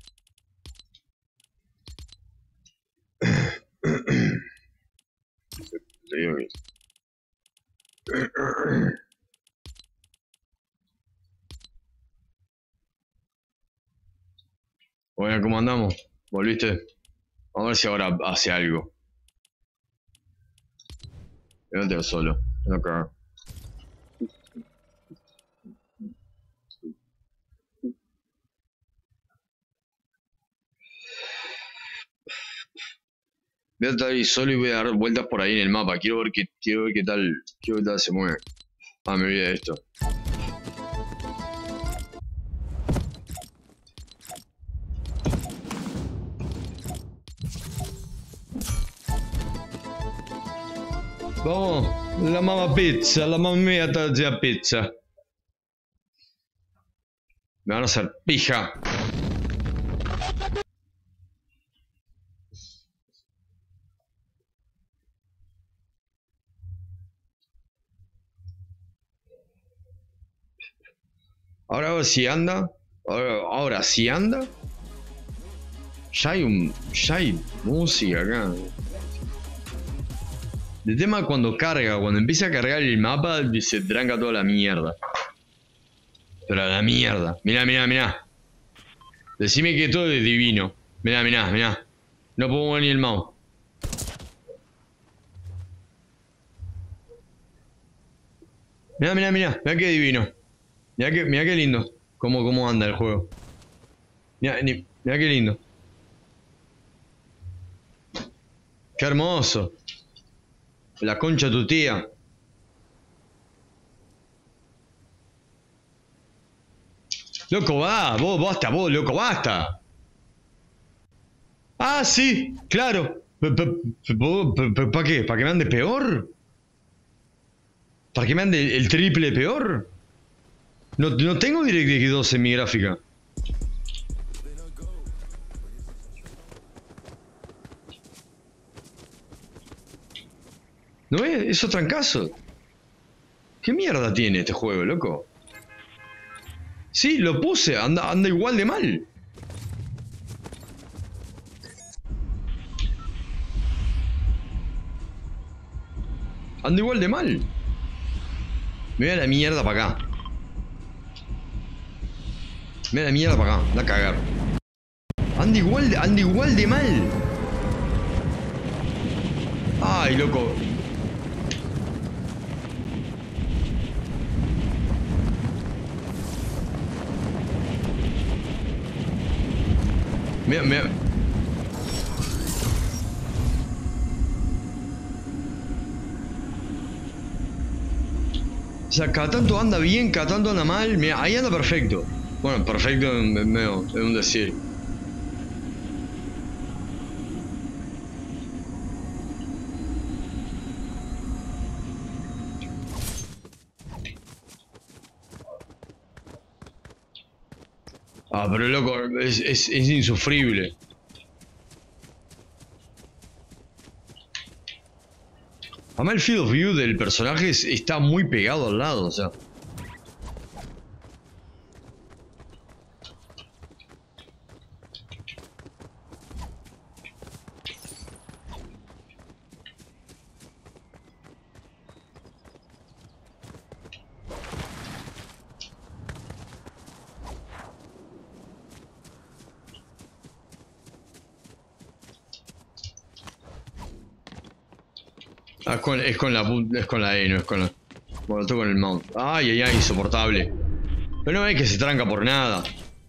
Bueno, ¿cómo andamos? ¿Volviste? A ver si ahora hace algo. Yo no tengo solo, no cagar. Voy a estar ahí solo y voy a dar vueltas por ahí en el mapa. Quiero ver qué tal se mueve. Ah, me olvidé de esto. Vamos, la mamma mia está pizza. Me van a hacer pija. Ahora a ver si anda. Ahora si anda. Ya hay música acá. El tema cuando empieza a cargar el mapa, se tranca toda la mierda. Pero la mierda. Mirá. Decime que todo es divino. Mirá. No puedo mover ni el mouse. Mirá qué divino. Mirá qué lindo. Cómo anda el juego. Mirá qué lindo. Qué hermoso. La concha de tu tía. Loco, basta, loco, basta. Ah, sí, claro. ¿Para qué? ¿Para que me ande peor? ¿Para que me ande el triple peor? No, no tengo DirectX 12 en mi gráfica. ¿No es? Eso trancazo. ¿Qué mierda tiene este juego, loco? Sí, lo puse, anda igual de mal. Anda igual de mal. Me voy a la mierda para acá. Me voy a la mierda para acá, da a cagar. Anda igual de mal. Ay, loco. Me... O sea, cada tanto anda bien, cada tanto anda mal. Mira, ahí anda perfecto. Bueno, perfecto es un decir. Ah, pero loco, es insufrible. Además el field of view del personaje está muy pegado al lado, o sea. Ah, es con la E, no es con la... Bueno, estoy con el mount. Ay, ay, ay, insoportable. Pero no es que se tranca por nada.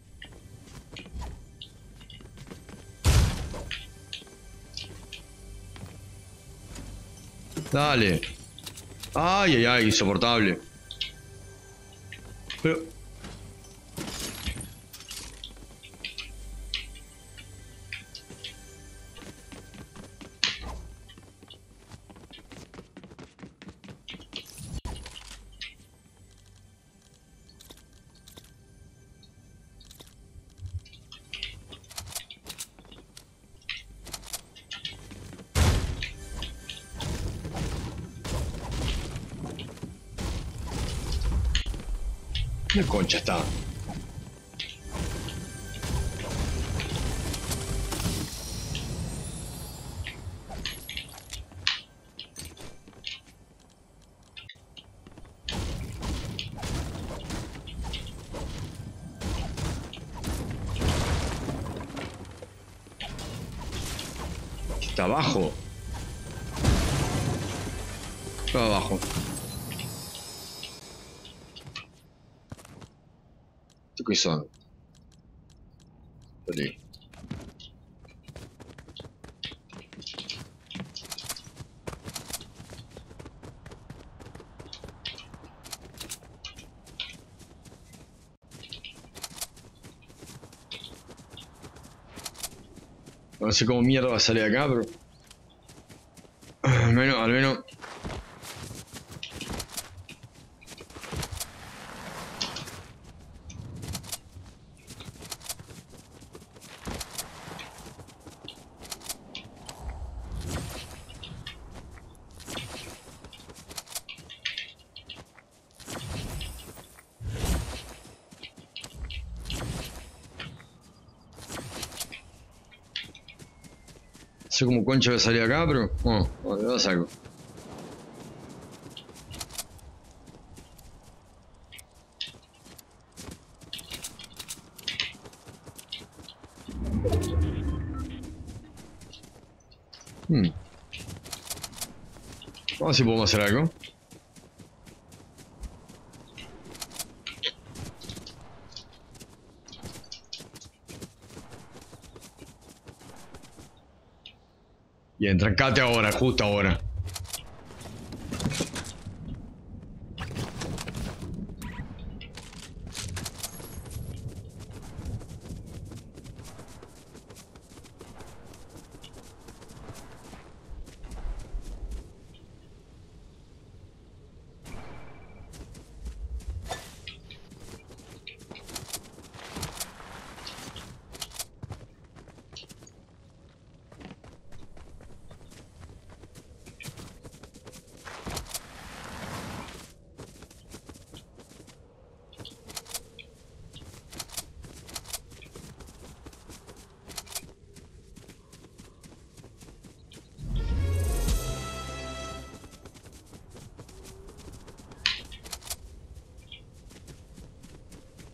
Dale. Ay, ay, ay, insoportable. Pero... ¿Qué concha está? Está abajo. Está abajo. ¿Esto qué son? Vale. No sé cómo mierda va a salir acá, pero... al menos... No sé cómo concha va a salir acá, pero... Bueno, lo saco. Vamos a ver si podemos hacer algo. Bien, trancate ahora, justo ahora.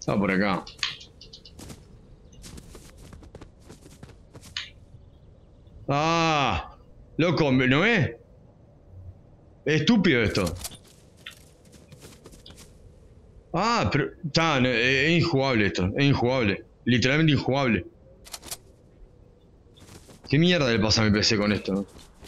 Ah, por acá. Ah, loco, ¿no ves? Es estúpido esto. Ah, pero está, es injugable esto, es injugable. Literalmente injugable. ¿Qué mierda le pasa a mi PC con esto?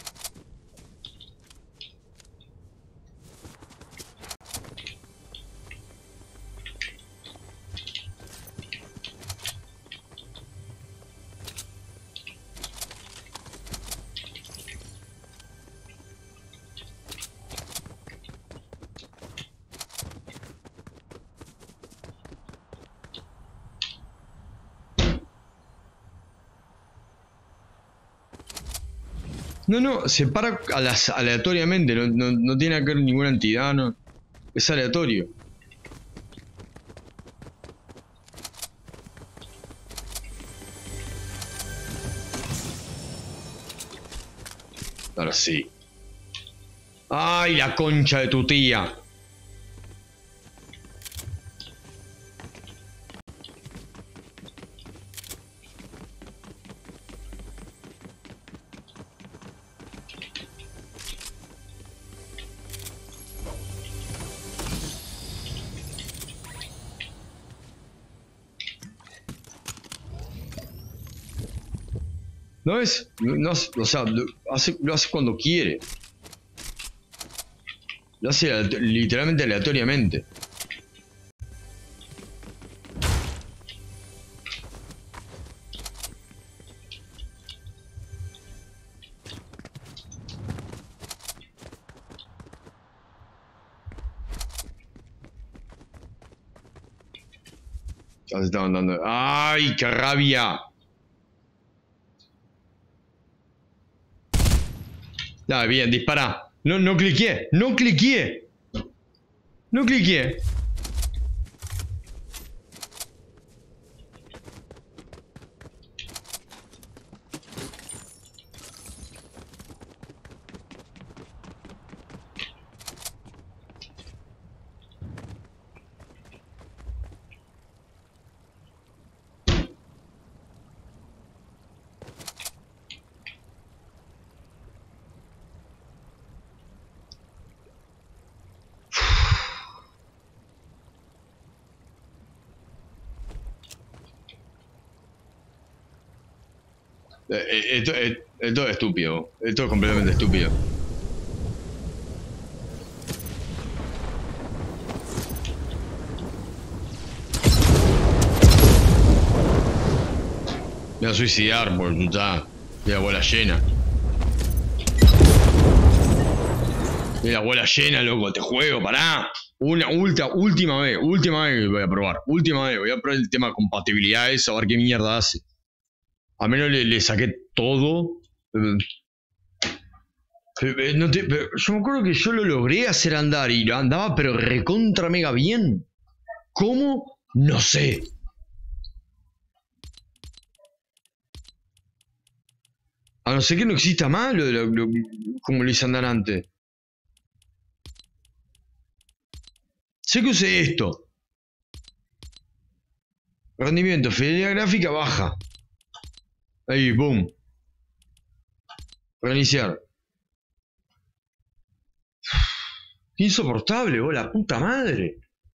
No, no, se para aleatoriamente, no tiene que ver ninguna entidad, no. Es aleatorio. Ahora sí. ¡Ay, la concha de tu tía! ¿No es? No, o sea, lo hace cuando quiere. Lo hace literalmente aleatoriamente. Ya se estaban dando. ¡Ay, qué rabia! Dale, bien, dispara. No, no cliqué, no cliqué. No cliqué. Esto es estúpido. Esto es completamente estúpido. Me voy a suicidar por ya. De la bola llena. De la bola llena, loco. Te juego, pará. Última vez que voy a probar. Última vez, voy a probar el tema de compatibilidad, eso, a ver qué mierda hace. A menos le saqué todo. Yo me acuerdo que yo lo logré hacer andar y lo andaba pero recontra mega bien. ¿Cómo? No sé. A no ser que no exista más como lo hice andar antes. Sé que usé esto. Rendimiento, fidelidad gráfica baja. Ahí, boom. Reiniciar. Insoportable, vos, la puta madre.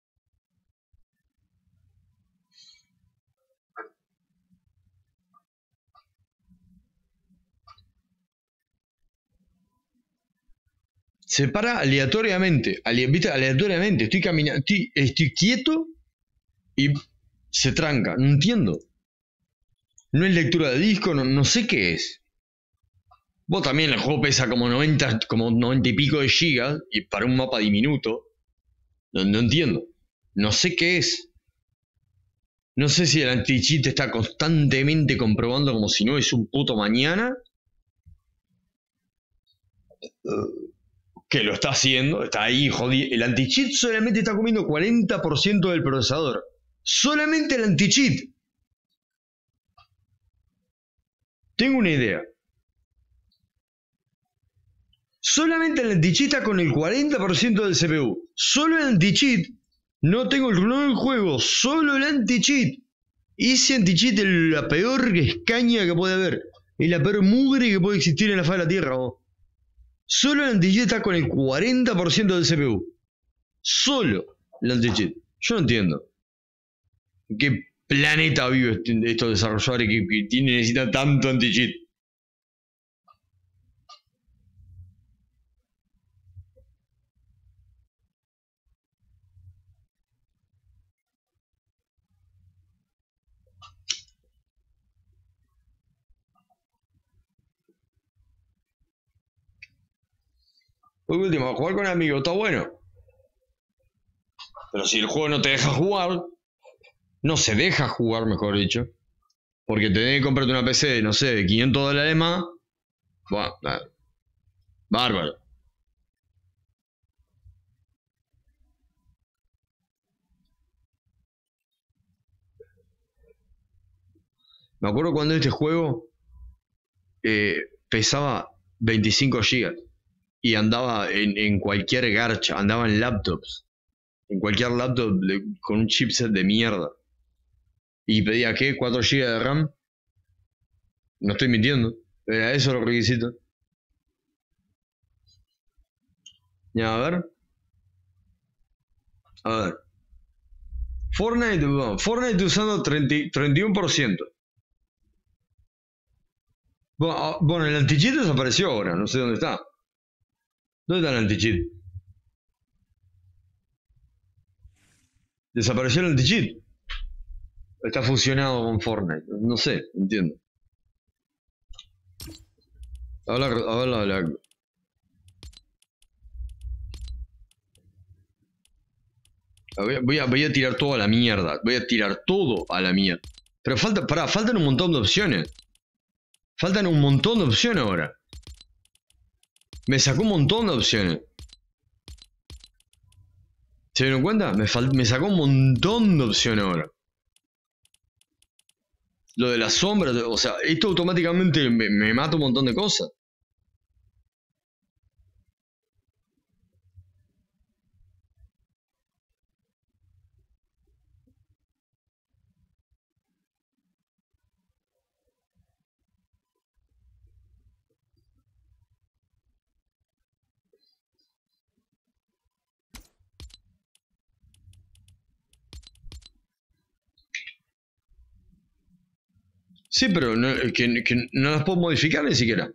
Se para aleatoriamente. ¿Viste? Aleatoriamente. Estoy caminando. Estoy quieto y se tranca. No entiendo. No es lectura de disco, no sé qué es. Vos también el juego pesa como 90 y pico de gigas y para un mapa diminuto. No entiendo. No sé qué es. No sé si el anti-cheat está constantemente comprobando como si no es un puto mañana. Que lo está haciendo, está ahí jodido. El anti-cheat solamente está comiendo 40% del procesador. Solamente el anti-cheat. Tengo una idea. Solamente el anti-cheat está con el 40% del CPU. Solo el anti-cheat No tengo el juego, solo el anti-cheat. Ese anti-cheat es la peor escaña que puede haber. Es la peor mugre que puede existir en la faz de la Tierra, vos. Solo el anti-cheat está con el 40% del CPU. Solo el anti-cheat. Yo no entiendo. ¿En qué planeta vive estos desarrolladores que necesitan tanto anti-cheat? Por último, jugar con amigos está bueno. Pero si el juego no te deja jugar, no se deja jugar, mejor dicho, porque te tenés que comprarte una PC, no sé, de $500 más, bueno, bárbaro. Me acuerdo cuando este juego pesaba 25 GB y andaba en cualquier garcha, andaba en laptops, en cualquier laptop con un chipset de mierda. Y pedía, ¿qué? 4 GB de RAM. No estoy mintiendo. Era eso los requisitos. Ya, a ver. A ver. Fortnite usando 31%. Bueno, el anti-cheat desapareció ahora, no sé dónde está. ¿Dónde está el anti-cheat? Desapareció el anti-cheat. Está fusionado con Fortnite. No sé, entiendo. Habla. Voy a tirar todo a la mierda. Voy a tirar todo a la mierda. Pero faltan un montón de opciones. Faltan un montón de opciones ahora. Me sacó un montón de opciones. ¿Se dieron cuenta? Me sacó un montón de opciones ahora. Lo de las sombras, o sea, esto automáticamente me mata un montón de cosas. Sí, pero que no las puedo modificar ni siquiera.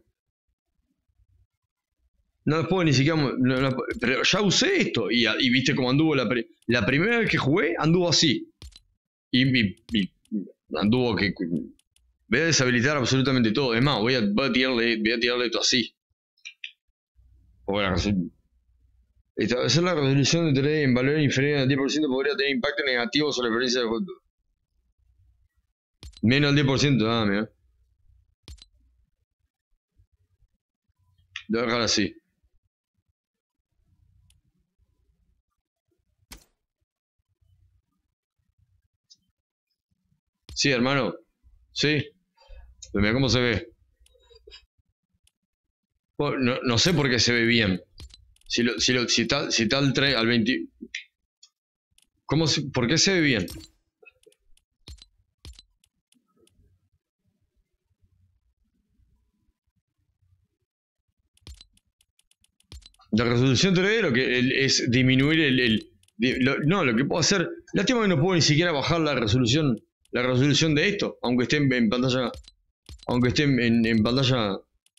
No las puedo ni siquiera. Pero ya usé esto. Y viste cómo anduvo la primera vez que jugué, anduvo así. Y anduvo que. Voy a deshabilitar absolutamente todo. Es más, voy a tirarle esto así. Establecer la resolución de 3D en valores inferiores al 10% podría tener impacto negativo sobre la experiencia de juego. Menos del 10%, mira. Lo voy a dejar así. Sí, hermano. Sí. Pero mira cómo se ve. Bueno, no sé por qué se ve bien. Si está al 20. ¿Por qué se ve bien? La resolución 3D lo que es disminuir no, lo que puedo hacer. Lástima que no puedo ni siquiera bajar la resolución de esto, aunque esté en pantalla. Aunque esté en pantalla.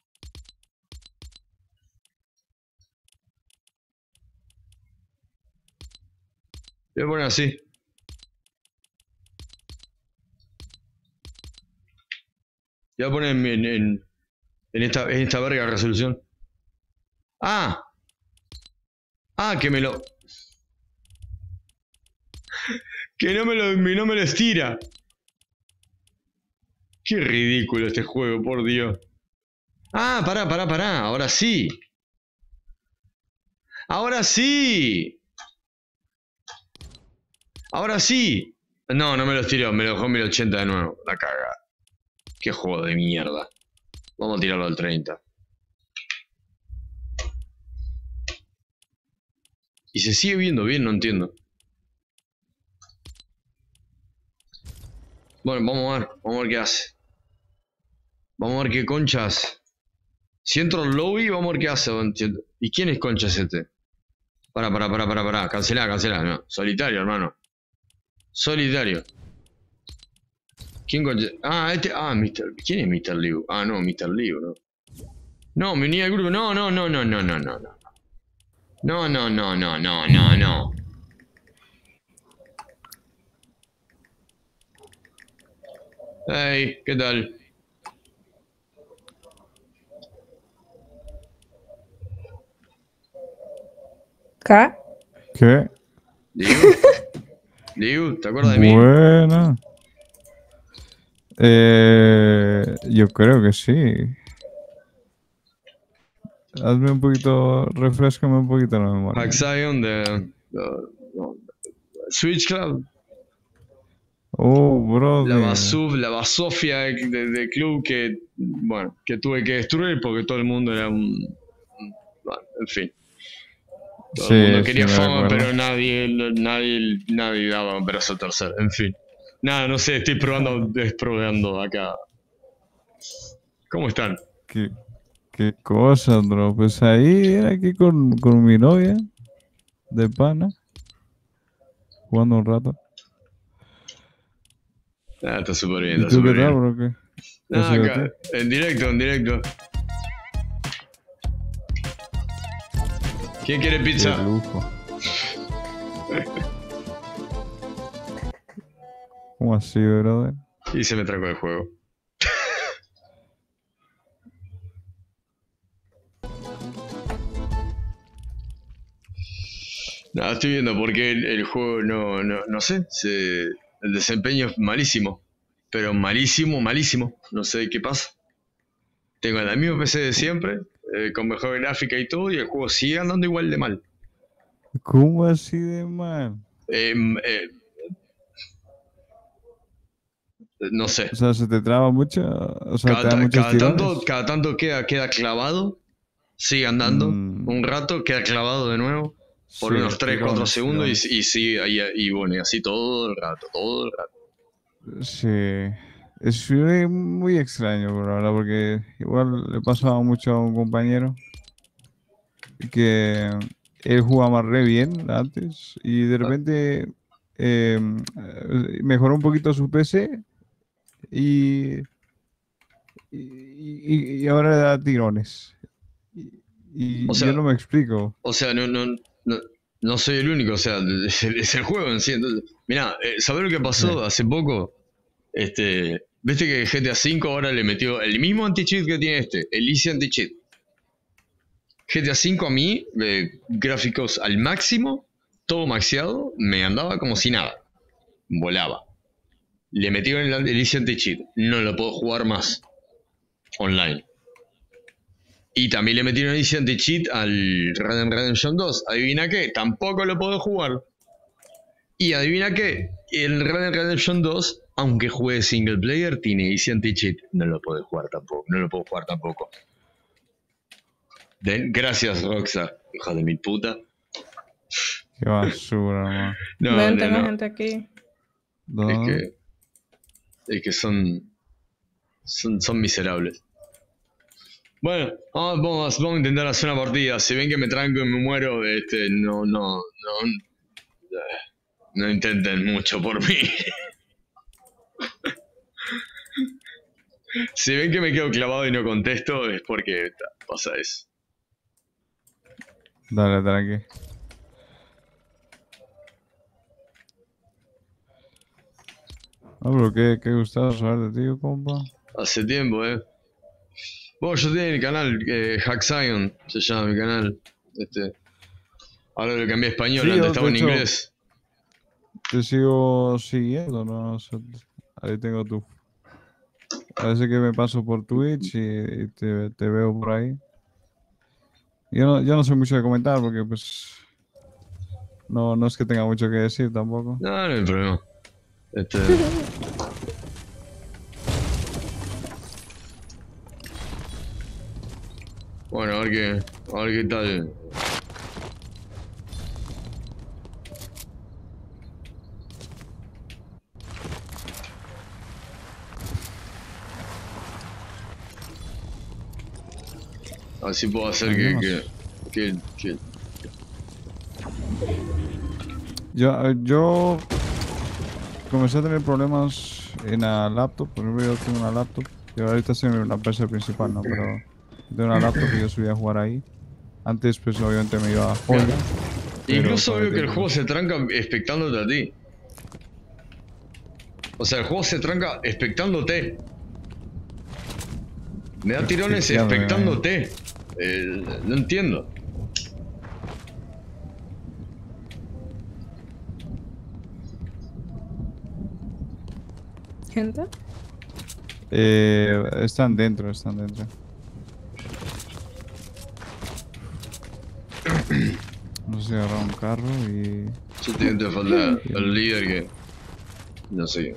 Voy a poner así. Voy a poner en esta verga resolución. Ah, que me lo. Que no me lo estira. Qué ridículo este juego, por Dios. Ah, pará. Ahora sí. Ahora sí. Ahora sí. No me lo estiró. Me lo dejó en 1080 de nuevo. La caga. Qué juego de mierda. Vamos a tirarlo al 30. Y se sigue viendo bien, no entiendo. Bueno, vamos a ver qué hace. Vamos a ver qué concha hace. Si entro al lobby, vamos a ver qué hace. ¿Y quién es concha este? Pará. Cancelá. No. Solitario, hermano. Solitario. ¿Quién concha? Ah, este. Ah, Mr. ¿Quién es Mr. Liu? Ah, no, Mr. Liu, no. No, me uní al grupo. No. No. Hey, ¿qué tal? ¿Qué? ¿Qué? Liu, ¿te acuerdas de mí? Buena. Yo creo que sí. Hazme un poquito, refrescame un poquito la memoria. Haxion de Switch Club. Oh, brother. La basofia de club que, bueno, que tuve que destruir porque todo el mundo era bueno, en fin. Todo el mundo quería me fama, acuerdo. pero nadie daba un brazo tercero. En fin. Nada, no sé, estoy probando acá. ¿Cómo están? ¿Qué cosa, bro? Pues ahí era aquí con mi novia de pana, jugando un rato. Ah, está súper bien, ¿Y está tú súper qué tal, bien. bro? ¿Qué has Nada, ido acá, tú? en directo. ¿Quién quiere Qué pizza? lujo. ¿Cómo así, brother? Y se me tracó el juego. Nada, estoy viendo porque el juego no sé, el desempeño es malísimo. Pero malísimo. No sé qué pasa. Tengo la misma PC de siempre, con mejor gráfica y todo, y el juego sigue andando igual de mal. ¿Cómo así de mal? Eh, eh, no sé. O sea, ¿se te traba mucho? O sea, ¿te da muchos tirones? Cada tanto queda clavado, sigue andando un rato, queda clavado de nuevo por Sí, unos 3-4 tirones, segundos tirones. y sigue y bueno, y así todo el rato. Sí, es muy extraño, por ahora, porque igual le pasaba mucho a un compañero que él jugaba re bien antes y de repente mejoró un poquito su PC y, y ahora le da tirones. O Y yo sea, no me explico. O sea, no soy el único, o sea, es el juego en sí. Entonces, mirá, ¿sabés lo que Sí. pasó hace poco? Viste que GTA V ahora le metió el mismo anti-cheat que tiene el Easy Anti-Cheat. GTA V a mí, gráficos al máximo, todo maxeado, me andaba como si nada. Volaba. Le metieron el Easy Anti-Cheat. No lo puedo jugar más online. Y también le metieron Easy Anti-Cheat al Red Dead Redemption 2. ¿Adivina qué? Tampoco lo puedo jugar. Y adivina qué, el Red Dead Redemption 2, aunque juegue single player, tiene Easy Anti-Cheat. No lo puedo jugar tampoco. Gracias, Rockstar, hija de mi puta. Qué basura, man. Ven, tengo No. gente aquí. Es ¿Dónde? que son miserables. Bueno, vamos a intentar hacer una partida. Si ven que me tranco y me muero, no intenten mucho por mí. Si ven que me quedo clavado y no contesto, es porque pasa eso. Dale, tranqui. No, pero qué gustado saber de ti, compa. Hace tiempo, Bueno, yo tenía el canal, Haxion, se llama mi canal. Ahora lo cambié a español, Sí, antes yo estaba de en hecho inglés. te sigo siguiendo, ¿no? O sea, ahí tengo tu. A veces que me paso por Twitch y te veo por ahí. Yo no soy mucho de comentar porque pues no es que tenga mucho que decir tampoco. No hay problema. Bueno, a ver qué tal. Así puedo hacer que... Yo comencé a tener problemas en la laptop. Por ejemplo, yo tengo una laptop. Yo ahorita estoy en una PC principal, ¿no? Pero tengo una laptop que yo subía a jugar ahí. Antes, pues obviamente me iba a joya. Incluso veo que el juego se tranca expectándote a ti. O sea, el juego se tranca expectándote. Me da tirones expectándote. No entiendo. ¿Gente? Están dentro, están dentro. No sé, agarrar un carro y... Yo te falta el líder que... No sé.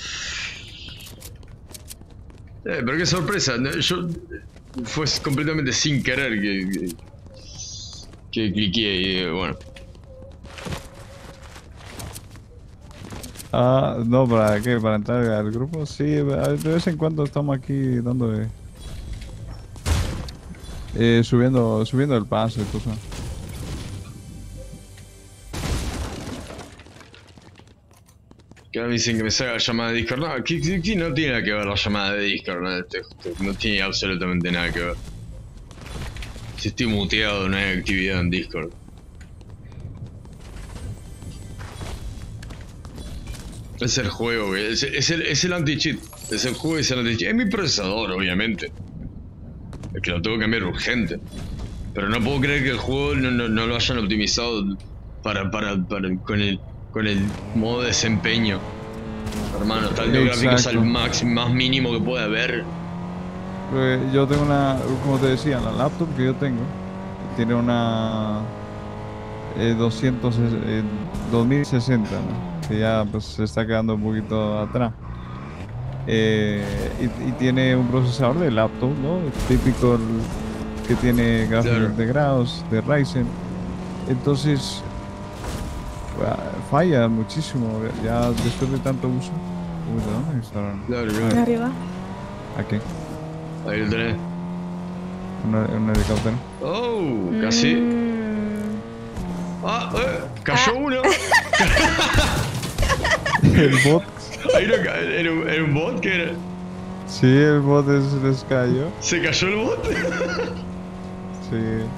Pero qué sorpresa. Yo... Fue completamente sin querer que cliqué y bueno. Ah, no, ¿para qué? ¿Para entrar al grupo? Sí, de vez en cuando estamos aquí dando subiendo el paso y cosas. Que me dicen que me salga la llamada de Discord. No, que no tiene nada que ver la llamada de Discord. No tiene absolutamente nada que ver. Si estoy muteado no hay actividad en Discord. Es el juego, güey. Es el anti-cheat. Es el juego y es el anti-cheat. Es mi procesador, obviamente. Es que lo tengo que cambiar urgente. Pero no puedo creer que el juego no lo hayan optimizado con el modo desempeño. Hermano, está el gráficos al más mínimo que puede haber. Yo tengo como te decía, la laptop que yo tengo tiene una 2060, ¿no? Que ya pues se está quedando un poquito atrás. Y tiene un procesador de laptop, ¿no? El típico que tiene gráficos integrados de Ryzen. Entonces falla muchísimo ya después de tanto uso. Uy, ¿de dónde está? Claro. Arriba. Aquí. Ahí lo tenés. Un helicóptero. Oh, casi. Cayó uno. El bot. Ahí no, ¿era un bot? ¿Qué era? Sí, el bot les cayó. ¿Se cayó el bot? Sí.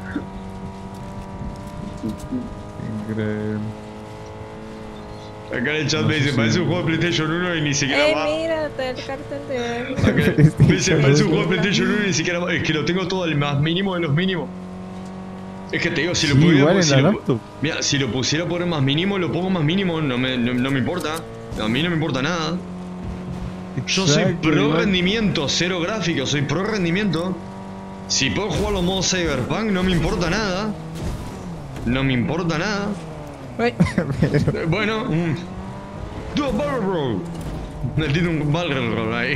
Increíble. Acá en el chat me dice, parece un juego de PlayStation 1 y ni siquiera va. Mírate el cartel de... Okay. Me dice, parece un juego de PlayStation 1 y ni siquiera va. Es que lo tengo todo al más mínimo de los mínimos. Es que te digo, si lo pudiera... Mira, si lo pusiera por el más mínimo, lo pongo más mínimo, no me importa. A mí no me importa nada. Yo soy pro rendimiento, cero gráficos, soy pro rendimiento. Si puedo jugar los modos Cyberpunk, no me importa nada. No me importa nada. Bueno, do a barrel roll. Tiene un barrel roll ahí.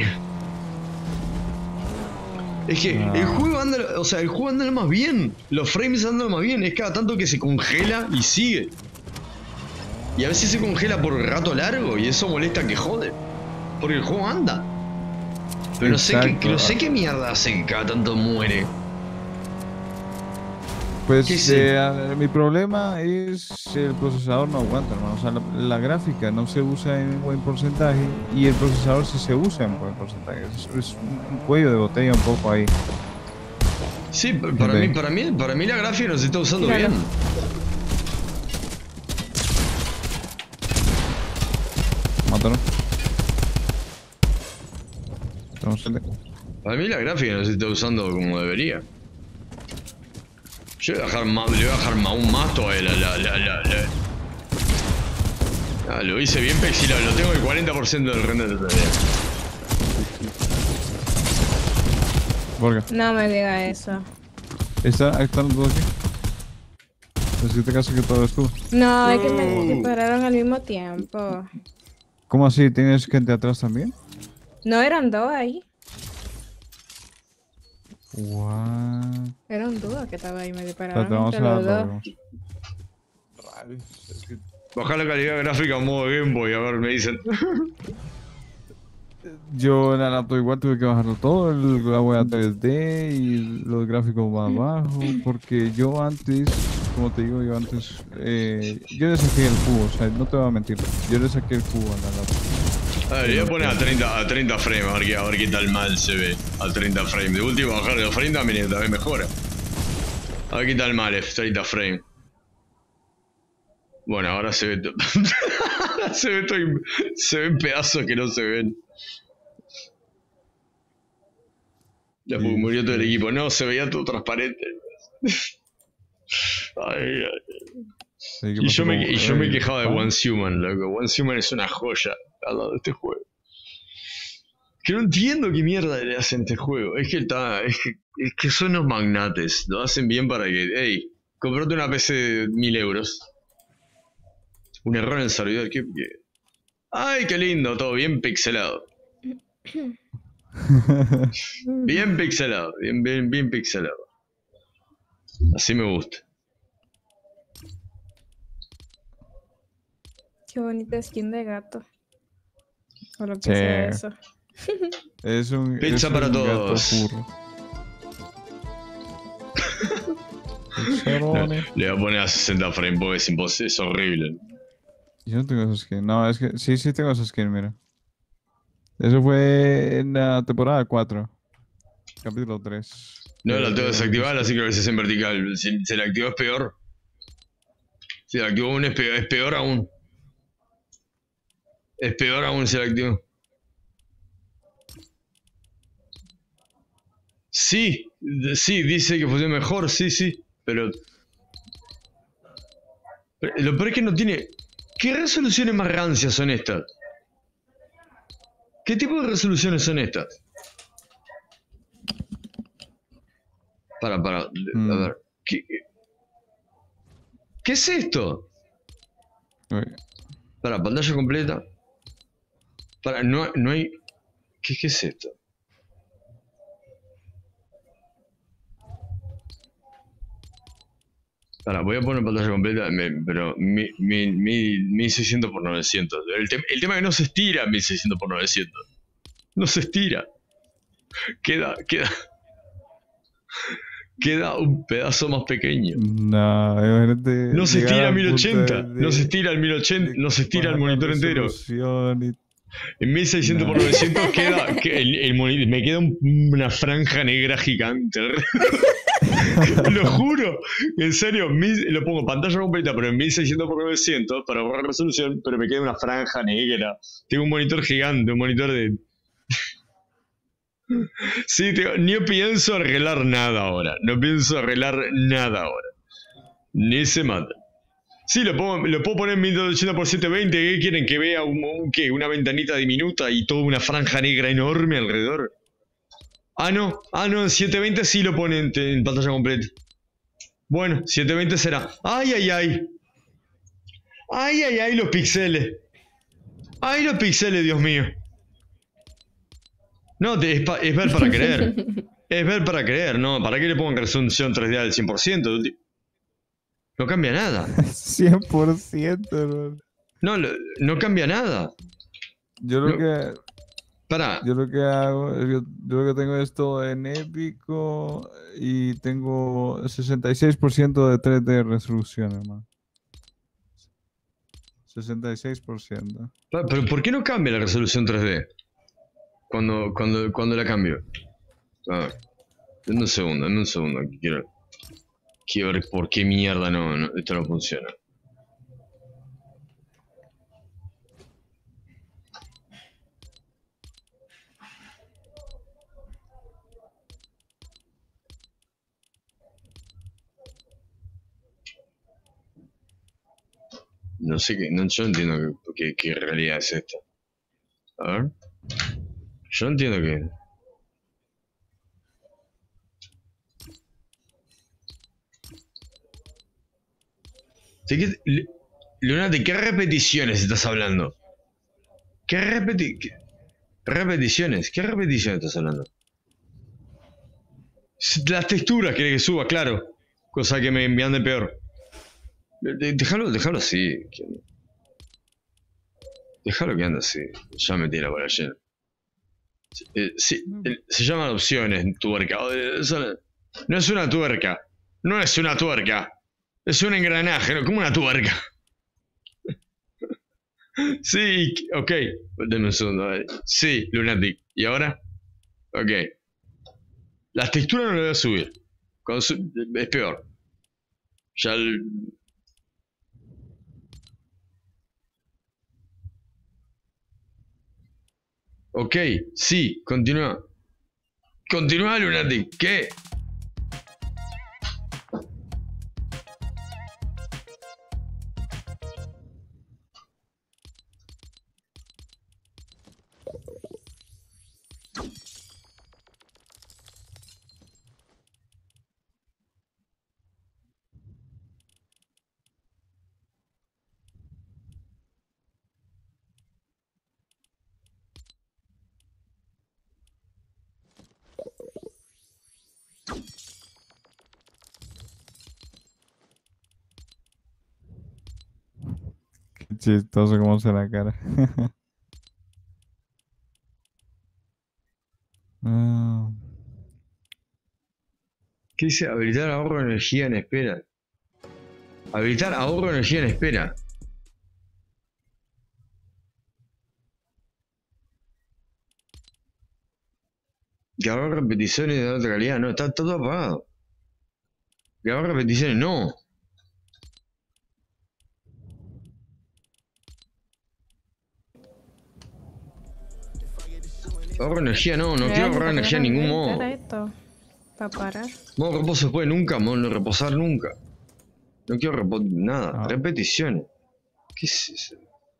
Es que el juego anda, el juego anda más bien. Los frames andan más bien. Es cada tanto que se congela y sigue. Y a veces se congela por rato largo y eso molesta que jode. Porque el juego anda. Pero no sé qué mierda hace que cada tanto muere. Pues mi problema es el procesador no aguanta, hermano. O sea, la gráfica no se usa en buen porcentaje y el procesador sí se usa en buen porcentaje. Es un cuello de botella un poco ahí. Sí, para mí la gráfica no se está usando bien. Mátalo. Para mí la gráfica no se está usando como debería. Yo le voy a bajar aún más todavía lo hice bien pixelado, lo tengo el 40% del render de todavía. Borga. No me diga eso. ¿Están todos aquí? En este caso que todo es tú. No, es que me dispararon al mismo tiempo. ¿Cómo así? ¿Tienes gente atrás también? No, eran dos ahí. What? Era un dúo que estaba ahí, me dispararon Vamos entre a los dos. Bajar la calidad gráfica en modo Game Boy, a ver, me dicen. Yo en la laptop igual tuve que bajarlo todo, la web 3D y los gráficos más bajos, porque yo antes, como te digo, yo le saqué el jugo, o sea, no te voy a mentir, yo le saqué el jugo a la laptop. A ver, le voy a poner a 30 frames, a ver qué tal mal se ve. A 30 frames. De último, bajar los frames también mejora. A ver qué tal mal es, 30 frames. Bueno, ahora se ve todo. se ve todo. Se ven pedazos que no se ven. Ya Sí, murió todo el sí. equipo. No, se veía todo transparente. Ay, ay. Sí, ¿qué Y pasó yo me, con- y yo me quejaba de ¿Pan? Once Human, loco. Once Human es una joya al lado de este juego. Que no entiendo qué mierda le hacen a este juego. Es que son unos magnates. Lo hacen bien para que, hey, comprate una PC de 1000 euros. Un error en el servidor. Ay, qué lindo, todo bien pixelado. Bien pixelado, bien pixelado. Así me gusta. Qué bonita skin de gato. O lo que Sí. sea eso. Pizza para gato todos. furro. Pizzarones. Le voy a poner a 60 frames porque es imposible, es horrible. Yo no tengo esa skin. No, es que sí tengo esa skin, mira. Eso fue en la temporada 4, capítulo 3. No, la tengo desactivada, así que a veces en vertical. Si se la activó es peor. Si la activó aún es peor aún. Es peor aún si la activó. Sí, sí, dice que funciona mejor, sí, pero lo peor es que no tiene... ¿Qué resoluciones más rancias son estas? ¿Qué tipo de resoluciones son estas? A ver. ¿Qué es esto? Uy. Para, pantalla completa. No hay... ¿Qué es esto? Para, voy a poner pantalla completa, pero 1600 por 900. El tema es que no se estira 1600 por 900. No se estira. Queda un pedazo más pequeño. No, imagínate. No se llegar estira a al punto 1080. No se estira al 1080. de No se estira el bajar la monitor entero. resolución y- En 1600 por No. 900 me queda una franja negra gigante. Lo juro. En serio, lo pongo pantalla completa, pero en 1600 por 900 para ahorrar resolución, pero me queda una franja negra. Tengo un monitor gigante, un monitor de... Sí, ni pienso arreglar nada ahora. No pienso arreglar nada ahora. Ni se mata. Sí, lo puedo poner en 1280 por 720. ¿Qué quieren? ¿Que vea una ventanita diminuta y toda una franja negra enorme alrededor? Ah, no, en 720 sí lo ponen en pantalla completa. Bueno, 720 será. ¡Ay, ay, ay! ¡Ay, ay, ay, los píxeles! ¡Ay, los píxeles, Dios mío! No, es ver para creer. Es ver para creer, ¿no? ¿Para qué le pongan resolución 3D al 100%? No cambia nada. 100%, ¿no? No cambia nada. Yo lo que hago, yo lo que tengo es todo en épico y tengo 66% de 3D resolución, hermano. 66%. Pero ¿por qué no cambia la resolución 3D? Cuando la cambio. A ver, en un segundo. Quiero ver por qué mierda esto no funciona. No sé qué, yo no entiendo qué realidad es esta. A ver. Yo no entiendo qué. Leonardo, ¿de qué repeticiones estás hablando? ¿Repeticiones? ¿Qué repeticiones estás hablando? Las texturas quiere que suba, claro. Cosa que me ande peor. Déjalo así. Déjalo que ande así. Ya metí la bola llena. Sí, se llaman opciones, tuerca. No es una tuerca. No es una tuerca. Es un engranaje, ¿no? Como una tuerca. Sí, ok. Deme un segundo. Sí, Lunatic. ¿Y ahora? Ok. Las texturas no le voy a subir. Es peor. Ya Ok, sí, continúa. Continúa, Lunatic. ¿Qué? Qué chistoso cómo se la cara. Ah, ¿Qué dice? Habilitar ahorro de energía en espera. Habilitar ahorro de energía en espera. Grabar repeticiones de alta calidad. No, está todo apagado. Grabar repeticiones, no. Ahorro energía, no quiero ahorrar energía de ningún modo. Esto, para parar. Modo reposo después nunca, modo no reposar nunca. No quiero nada. Ah. Repeticiones. ¿Qué es eso?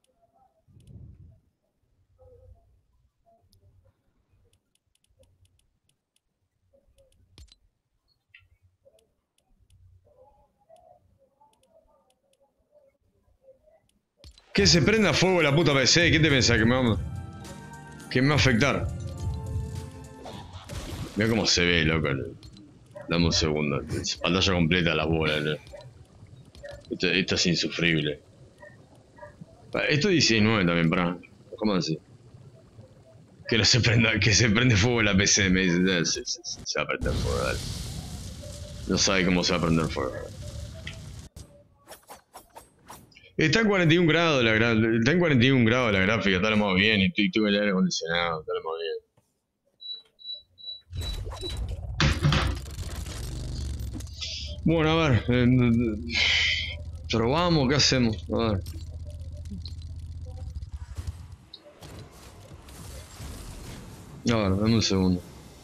Que se prenda fuego la puta PC. ¿Qué te pensás que me va a afectar? Mira cómo se ve, loco. Dame un segundo. Pantalla completa la bola, ¿no? Esto es insufrible. Esto es 19 también, para. ¿Cómo así? Que no se prenda, que se prende fuego la PC, me dice. Se va a prender fuego, dale. No sabe cómo se va a prender fuego. Está en 41 grados está en 41 grados la gráfica, está lo más bien, y tuve el aire acondicionado, está lo más bien. Bueno, a ver. ¿Probamos? ¿Qué hacemos? A ver. A ver, dame un segundo.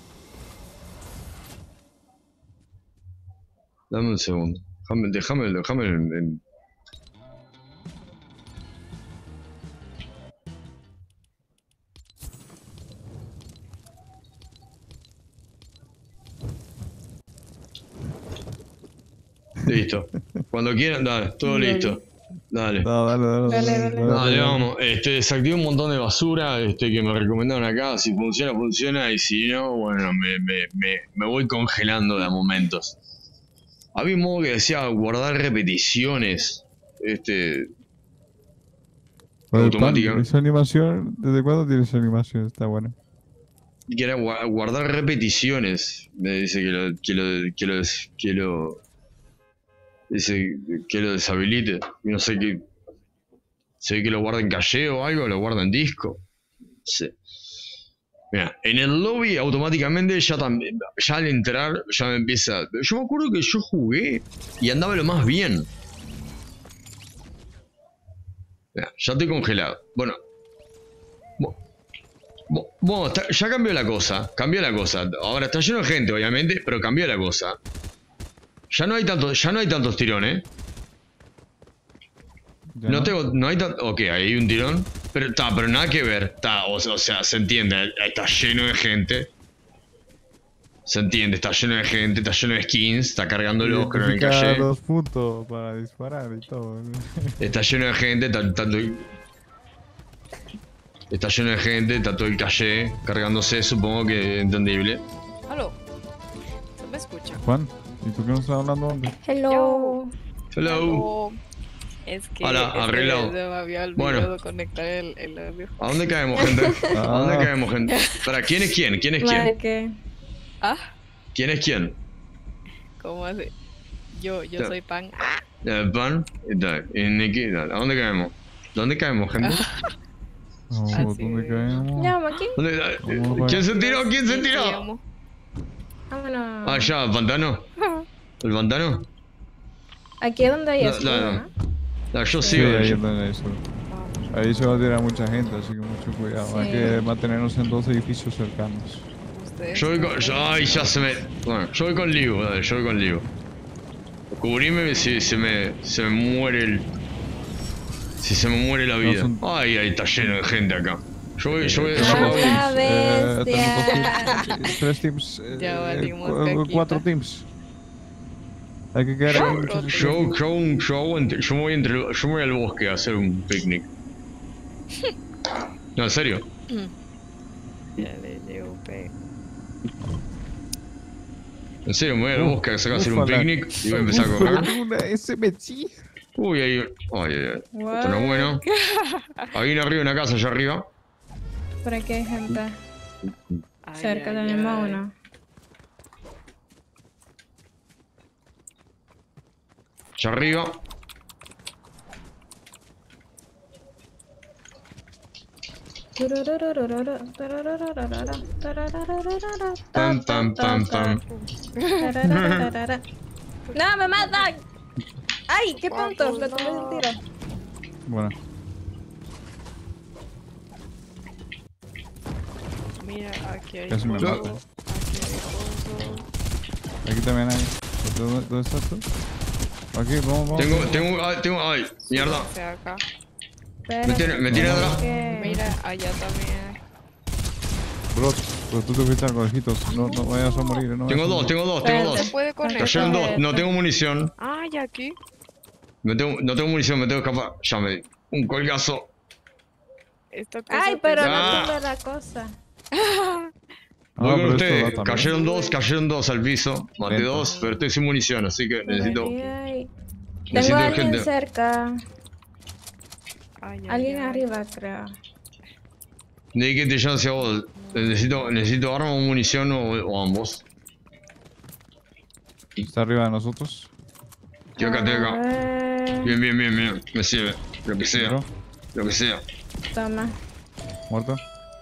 Dame un segundo. Déjame en... Listo. Cuando quieran, dale, todo listo. Dale. no, Dale. Vamos. Desactivé un montón de basura que me recomendaron acá. Si funciona, funciona. Y si no, bueno, me voy congelando de a momentos. Había un modo que decía guardar repeticiones. Automática. Esa animación, ¿desde cuándo tiene esa animación? Está buena. Que era guardar repeticiones. Me dice dice que lo deshabilite. No sé qué. Se ve que lo guarda en caché o algo, lo guarda en disco. No sé. Mira, en el lobby automáticamente ya al entrar ya me empieza. Yo me acuerdo que yo jugué y andaba lo más bien. Mira, ya estoy congelado. Bueno. Bueno, ya cambió la cosa. Ahora está lleno de gente, obviamente, pero cambió la cosa. Ya no hay tantos tirones. No hay tanto. Ok, hay un tirón. Pero nada que ver. O sea, se entiende. Está lleno de gente. Se entiende, está lleno de gente, está lleno de skins, está cargando los que no en el calle. 2 puntos para disparar y todo. Está lleno de gente, está lleno de gente, está todo el calle cargándose, supongo que entendible. Aló, ¿no me escucha? Juan, ¿y tú qué nos estás hablando antes? Hello. Hello. Es que Hola, arreglado. se me había Bueno. olvidado conectar el audio. ¿A dónde caemos, gente? ¿A dónde Ah. caemos, gente? Para, ¿quién es quién? ¿Quién es quién? Marque. Ah, ¿Quién es quién? ¿cómo así? Yo Ya. soy pan. Ah, Pan y tal. Y Nicky y tal. ¿A dónde caemos? ¿Dónde caemos, gente? Oh, Así ¿dónde de- caemos? Ya, vamos aquí. ¿Dónde- Vamos ¿Quién se tiró? ¿Quién se sí, tiró? llamo. Vámonos. Allá, ¿el pantano? ¿El pantano? Aquí es donde hay No, escudo, no, ¿no? No, yo Sí, sigo. ahí yo- es donde eso. Vamos. Ahí se va a tirar mucha gente, así que mucho cuidado. Hay Sí. que mantenernos en 2 edificios cercanos. Ustedes Yo voy con. también. Ay, ya se me. Bueno, yo voy con Liu, dale, yo voy con Liu. Cubrime si se me muere el. Si se me muere la vida. son- Ay, ahí está lleno de gente acá. Yo voy. Ah, tenemos bestia. 3 teams. Ya valimos, 4 caquita. teams. Hay que quedar aquí muchos Yo aguante, yo me voy yo me voy al bosque a hacer un picnic. No, en serio. Ya le llevo pe. En serio, me voy al bosque a hacer un Ufala. picnic y voy a empezar a correr. Una SMG. Uy, ahí. Ay, ay, ay. Esto no es bueno. Ahí arriba, una casa allá arriba. Por aquí hay gente. Ay, Cerca ay, tenemos ay. uno. Allá arriba. Pam, pam, pam, pam. ¡No, me matan! ¡Ay, qué punto! Lo tomé el tiro. Bueno, Mira, aquí hay Casi me coso, mata. aquí hay coso. aquí también hay. ¿Dónde estás tú? Aquí, vamos. Ay, mierda. Este acá. Me tiene atrás. Mira, allá también hay. Bro, pero tú te fuiste al colejitos. No vayas a morir. No Tengo vayas a dos, morir. tengo ¿Se dos. puede conectar? Cayeron dos, no tengo munición. Ah, y aquí. No tengo munición, me tengo que escapar. Ya me di. Un colgazo. Esta cosa Ay, pero Ah. no tuve la cosa. Voy Ah, con pero esto ustedes. da también. Cayeron dos al piso. Maté Lento. dos, pero estoy sin munición, así que necesito. Por aquí hay- Tengo Necesito a alguien gente. cerca. Ay, ay, Alguien ay. arriba, creo. ¿De qué te llamo hacia vos? Necesito arma o munición o ambos. Está arriba de nosotros. Estoy acá, estoy A acá. ver. Bien. Me sirve. Lo que sea. Bro, Lo que sea. Toma. muerto.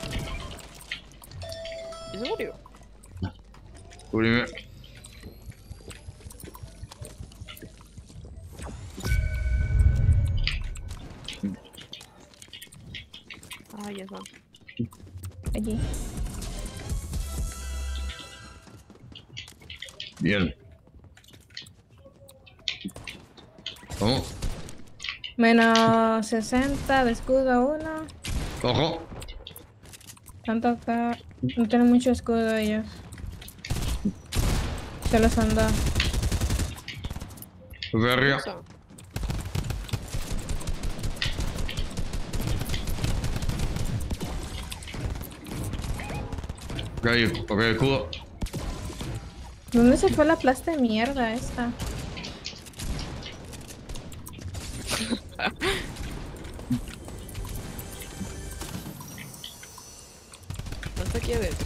¿Y se murió? Cubrime. Ay, ya está. Allí. Bien. Vamos. Menos 60 de escudo uno. Ojo. Tanto acá. No tienen mucho escudo ellos. Se los han dado. Voy arriba. Eso. Ok, escudo. ¿Dónde se fue la plasta de mierda esta? No está aquí adentro.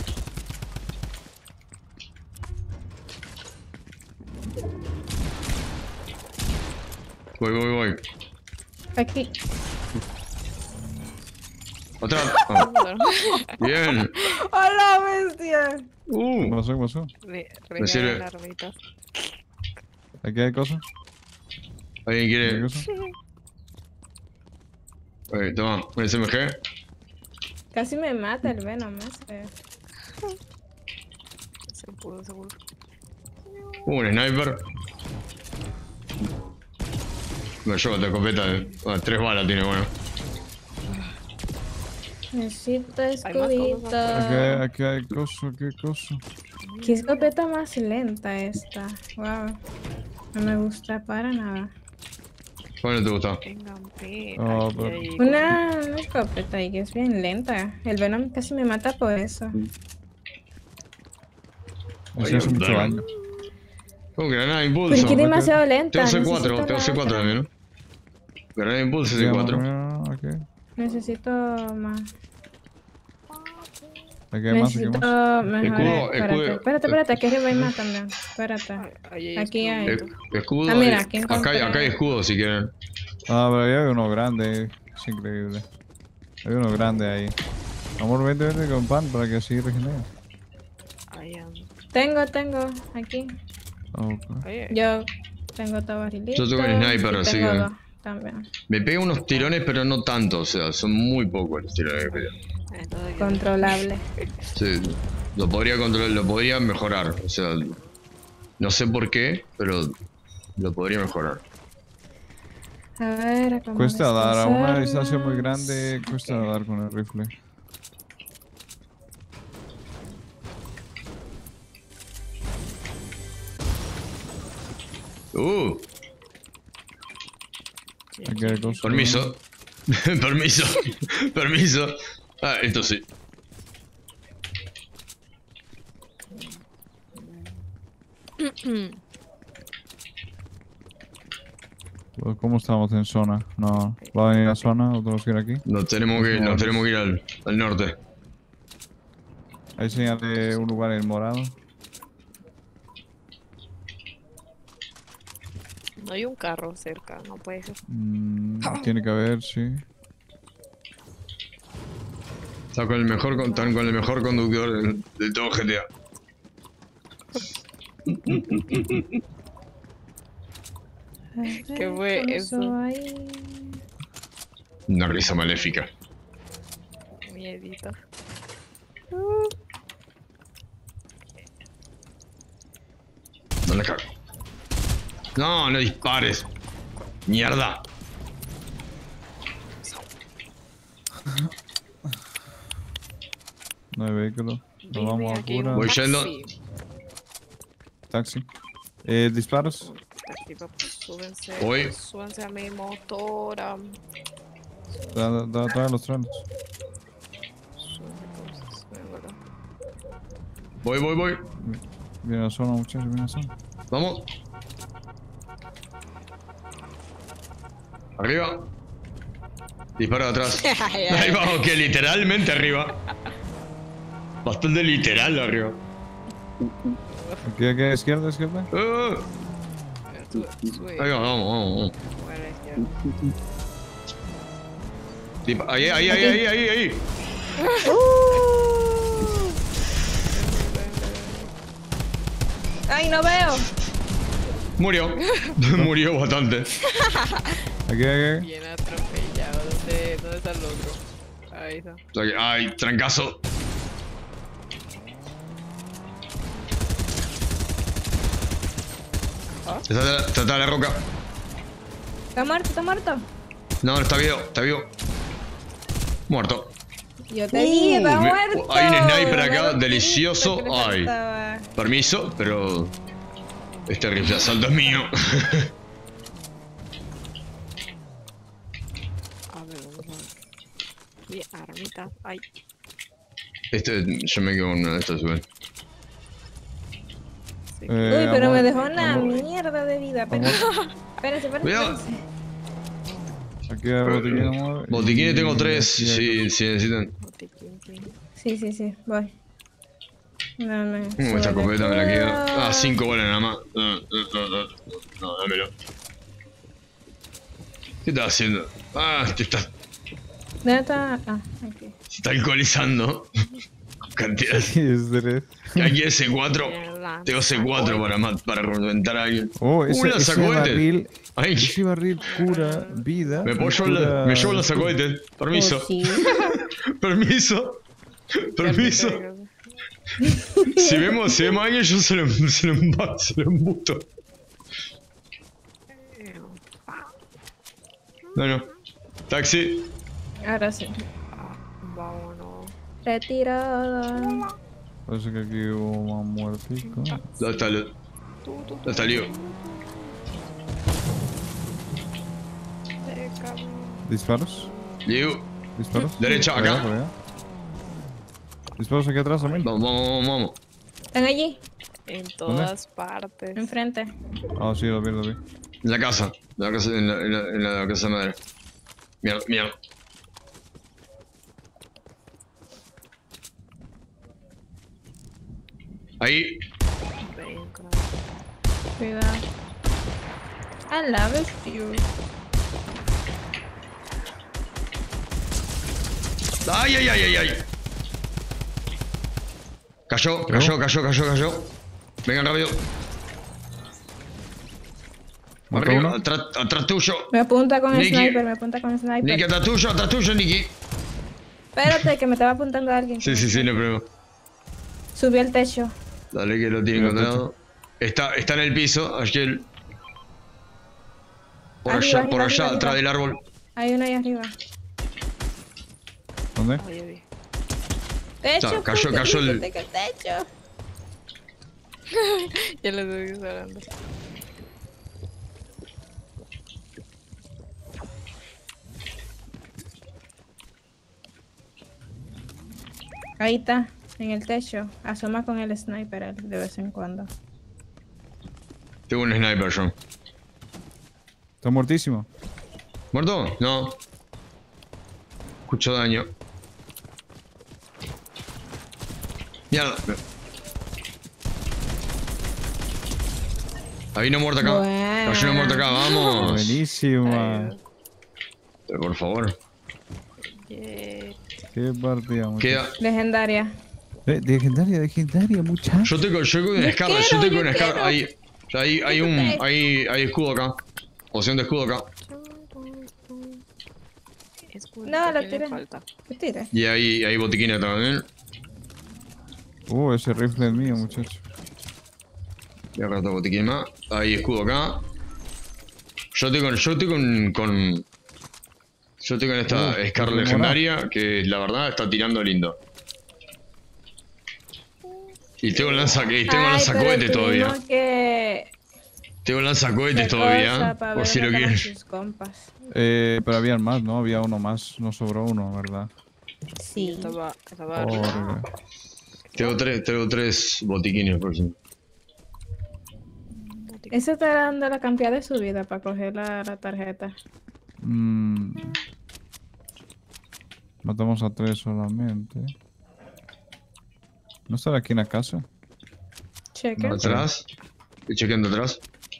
Voy. Aquí. Atrás. Ah, bien. ¡Hola, bestia! ¿Qué pasó? ¿Qué pasó? Me sirve. Regalan armitas. ¿Aquí hay cosas? ¿Alguien ¿Hay quiere? cosas? Ok, toma. Un SMG. Casi me mata el Venom ese. Se pudo, seguro. Un sniper. Me llevo esta escopeta. 3 balas tiene, bueno. Necesito más escudito. cosas Aquí hay cosas, ¿qué cosa? Qué escopeta más lenta esta. Wow. No me gusta para nada. ¿Cuál no te gusta? Tengan pe. Ah, aquí pero- hay Una escopeta ahí que es bien lenta. El Venom casi me mata por eso. Eso hace mucho daño. Con granada de ¿Por impulso. qué demasiado lenta? Tengo Necesito C4 la también, ¿no? Granada de impulso Sí, C4. ok. Necesito más. Aquí hay más, aquí hay Necesito más. mejores. Escudo. Espérate, aquí arriba hay más también. Espérate. Ahí hay Aquí hay. escudito. Escudo. Ah, mira, ahí. aquí Acá hay encontré. escudo si quieren. Ah, pero ahí hay uno grande. Es increíble. Hay uno grande ahí. Amor, vente con pan para que así regenere. Ahí ando. Tengo. Aquí. Ok. Ahí hay. Yo tengo todo barrilito. Yo tengo el sniper, y así tengo que- dos también. Me pega unos tirones, pero no tanto. O sea, son muy pocos los tirones que pega. Entonces, Controlable. Sí, lo podría controlar, lo podría mejorar. O sea, no sé por qué, pero lo podría mejorar. A ver, acá Cuesta dar a una distancia muy grande. Cuesta dar con el rifle. Uh, Aquí hay cosas. permiso. Permiso. Permiso. Ah, esto sí. Pues, ¿cómo estamos en zona? No. ¿Va a venir a zona o tenemos que ir aquí? Nos tenemos que ir al norte. Hay señal de un lugar en morado. No hay un carro cerca, no puede ser. Tiene que haber, sí. Están con el mejor conductor de todo GTA. ¿Qué fue eso? Una risa maléfica. Miedito. No le cago. No, no dispares. Mierda. No hay vehículo. Nos Dime, vamos a aquí hay un cura. Voy yendo. taxi. Taxi. ¿Disparos? Taxi, papi, súbense. Voy. Súbense a mi motora. Tráelos. Súbense entonces. Ven, ¿verdad? Voy. Viene a zona, muchachos, viene a zona. Vamos. Arriba. Disparo de atrás. Ahí vamos, que literalmente arriba. Bastante literal arriba. Aquí, izquierda. Ah, Sube. ahí vamos. Mueve a la izquierda. Ahí. ¡Ay, no veo! Murió. Murió bastante. Aquí. Bien atropellado. ¿Dónde está el otro? Ahí está. Ay, trancazo. Está la roca. ¿Está muerto? No, está vivo. Muerto. Yo te dije, está me- muerto. hay un sniper Me acá, lo delicioso. dijiste que le Ay. faltaba. Permiso, pero este rifle de asalto es mío. A ver, vamos a ver. Bien, armita. Ay. Yo me quedo con uno de estos, güey. Sí. Uy, pero Amor, me dejó una amor. mierda de vida. Espérense. Cuidado. Aquí hay botiquín, amor. Botiquines tengo 3, Y aquí hay- si necesitan. Botiquín, Sí, voy. Dame. Esta escopeta me la quedo. Ah, 5 bolas nada más. No, dámelo. ¿Qué estás haciendo? Ah, te estás ¿Dónde está? Ah, aquí. se está alcoholizando. Cantidad. Sí, es 3. Aquí es C4. Tengo C4 para reventar a alguien. Oh, ese barril. Ay, Ese barril cura vida. me cura- llevo la sacoete. Permiso. Oh, sí. Permiso. Si vemos a alguien, yo se lo embuto. No. Taxi. Ahora sí. Vámonos. Retirado. Parece que aquí hubo un muertico. ¿Dónde está Lío? ¿Disparos? Lío. ¿Disparos? Derecha, Por acá. allá, por allá. ¿Disparos aquí atrás también? Vamos. ¿Están allí? En todas partes. Enfrente. Ah, sí, lo vi. En la casa. En la casa de madera. Mierda, mierda. Ahí. Venga. Cuidado. I love it, you. ¡Ay, ay, ay, ay, ay! Cayó. Vengan rápido. ¿Mata Arriba, uno? atrás tuyo. Me apunta con el Nikki. sniper, me apunta con el sniper. Niki, atrás tuyo, Niki. Espérate, que me estaba apuntando a alguien. Sí, no hay problema. Subió al techo. Dale que lo tiene Mira, encontrado. Está en el piso, Ashkel. Por Arriba, allá, arriba, atrás arriba. del árbol. Hay uno ahí arriba. ¿Dónde? Ay, ya vi. Techo, cayó puta, el- quítate que el techo. Ya lo estoy disparando. Ahí está, en el techo. Asoma con el sniper él, de vez en cuando. Tengo un sniper, yo. Está muertísimo. ¿Muerto? No. Escucho daño. Mierda. Hay uno muerto acá. Bueno. Hay uno muerto acá, vamos. Buenísima. Por favor. Yeah. Qué partida, muchacho. Queda. Legendaria. Legendaria, muchacho. Yo tengo un Scar, yo tengo un Scar. Hay escudo acá. Opción de escudo acá. Escudo, No, lo ¿qué le tiré. falta? ¿Qué tira? Y hay botiquines también. Ese rifle es mío, muchacho. Y acá está botiquín más. Hay escudo acá. Yo estoy con esta Scar qué legendaria que la verdad está tirando lindo. Y tengo lanzacohetes todavía. tenemos que... Tengo lanzacohetes qué todavía, cosa, para por ver si lo dónde estaban quieren. sus compas. Pero había más, ¿no? Había uno más. No sobró uno, ¿verdad? Sí. Estaba Porra. Tengo tres botiquines por si. Ese está dando la cantidad de su vida para coger la tarjeta. Matamos a 3 solamente. ¿No estará aquí en la casa? Cheque. Atrás. Estoy chequeando atrás.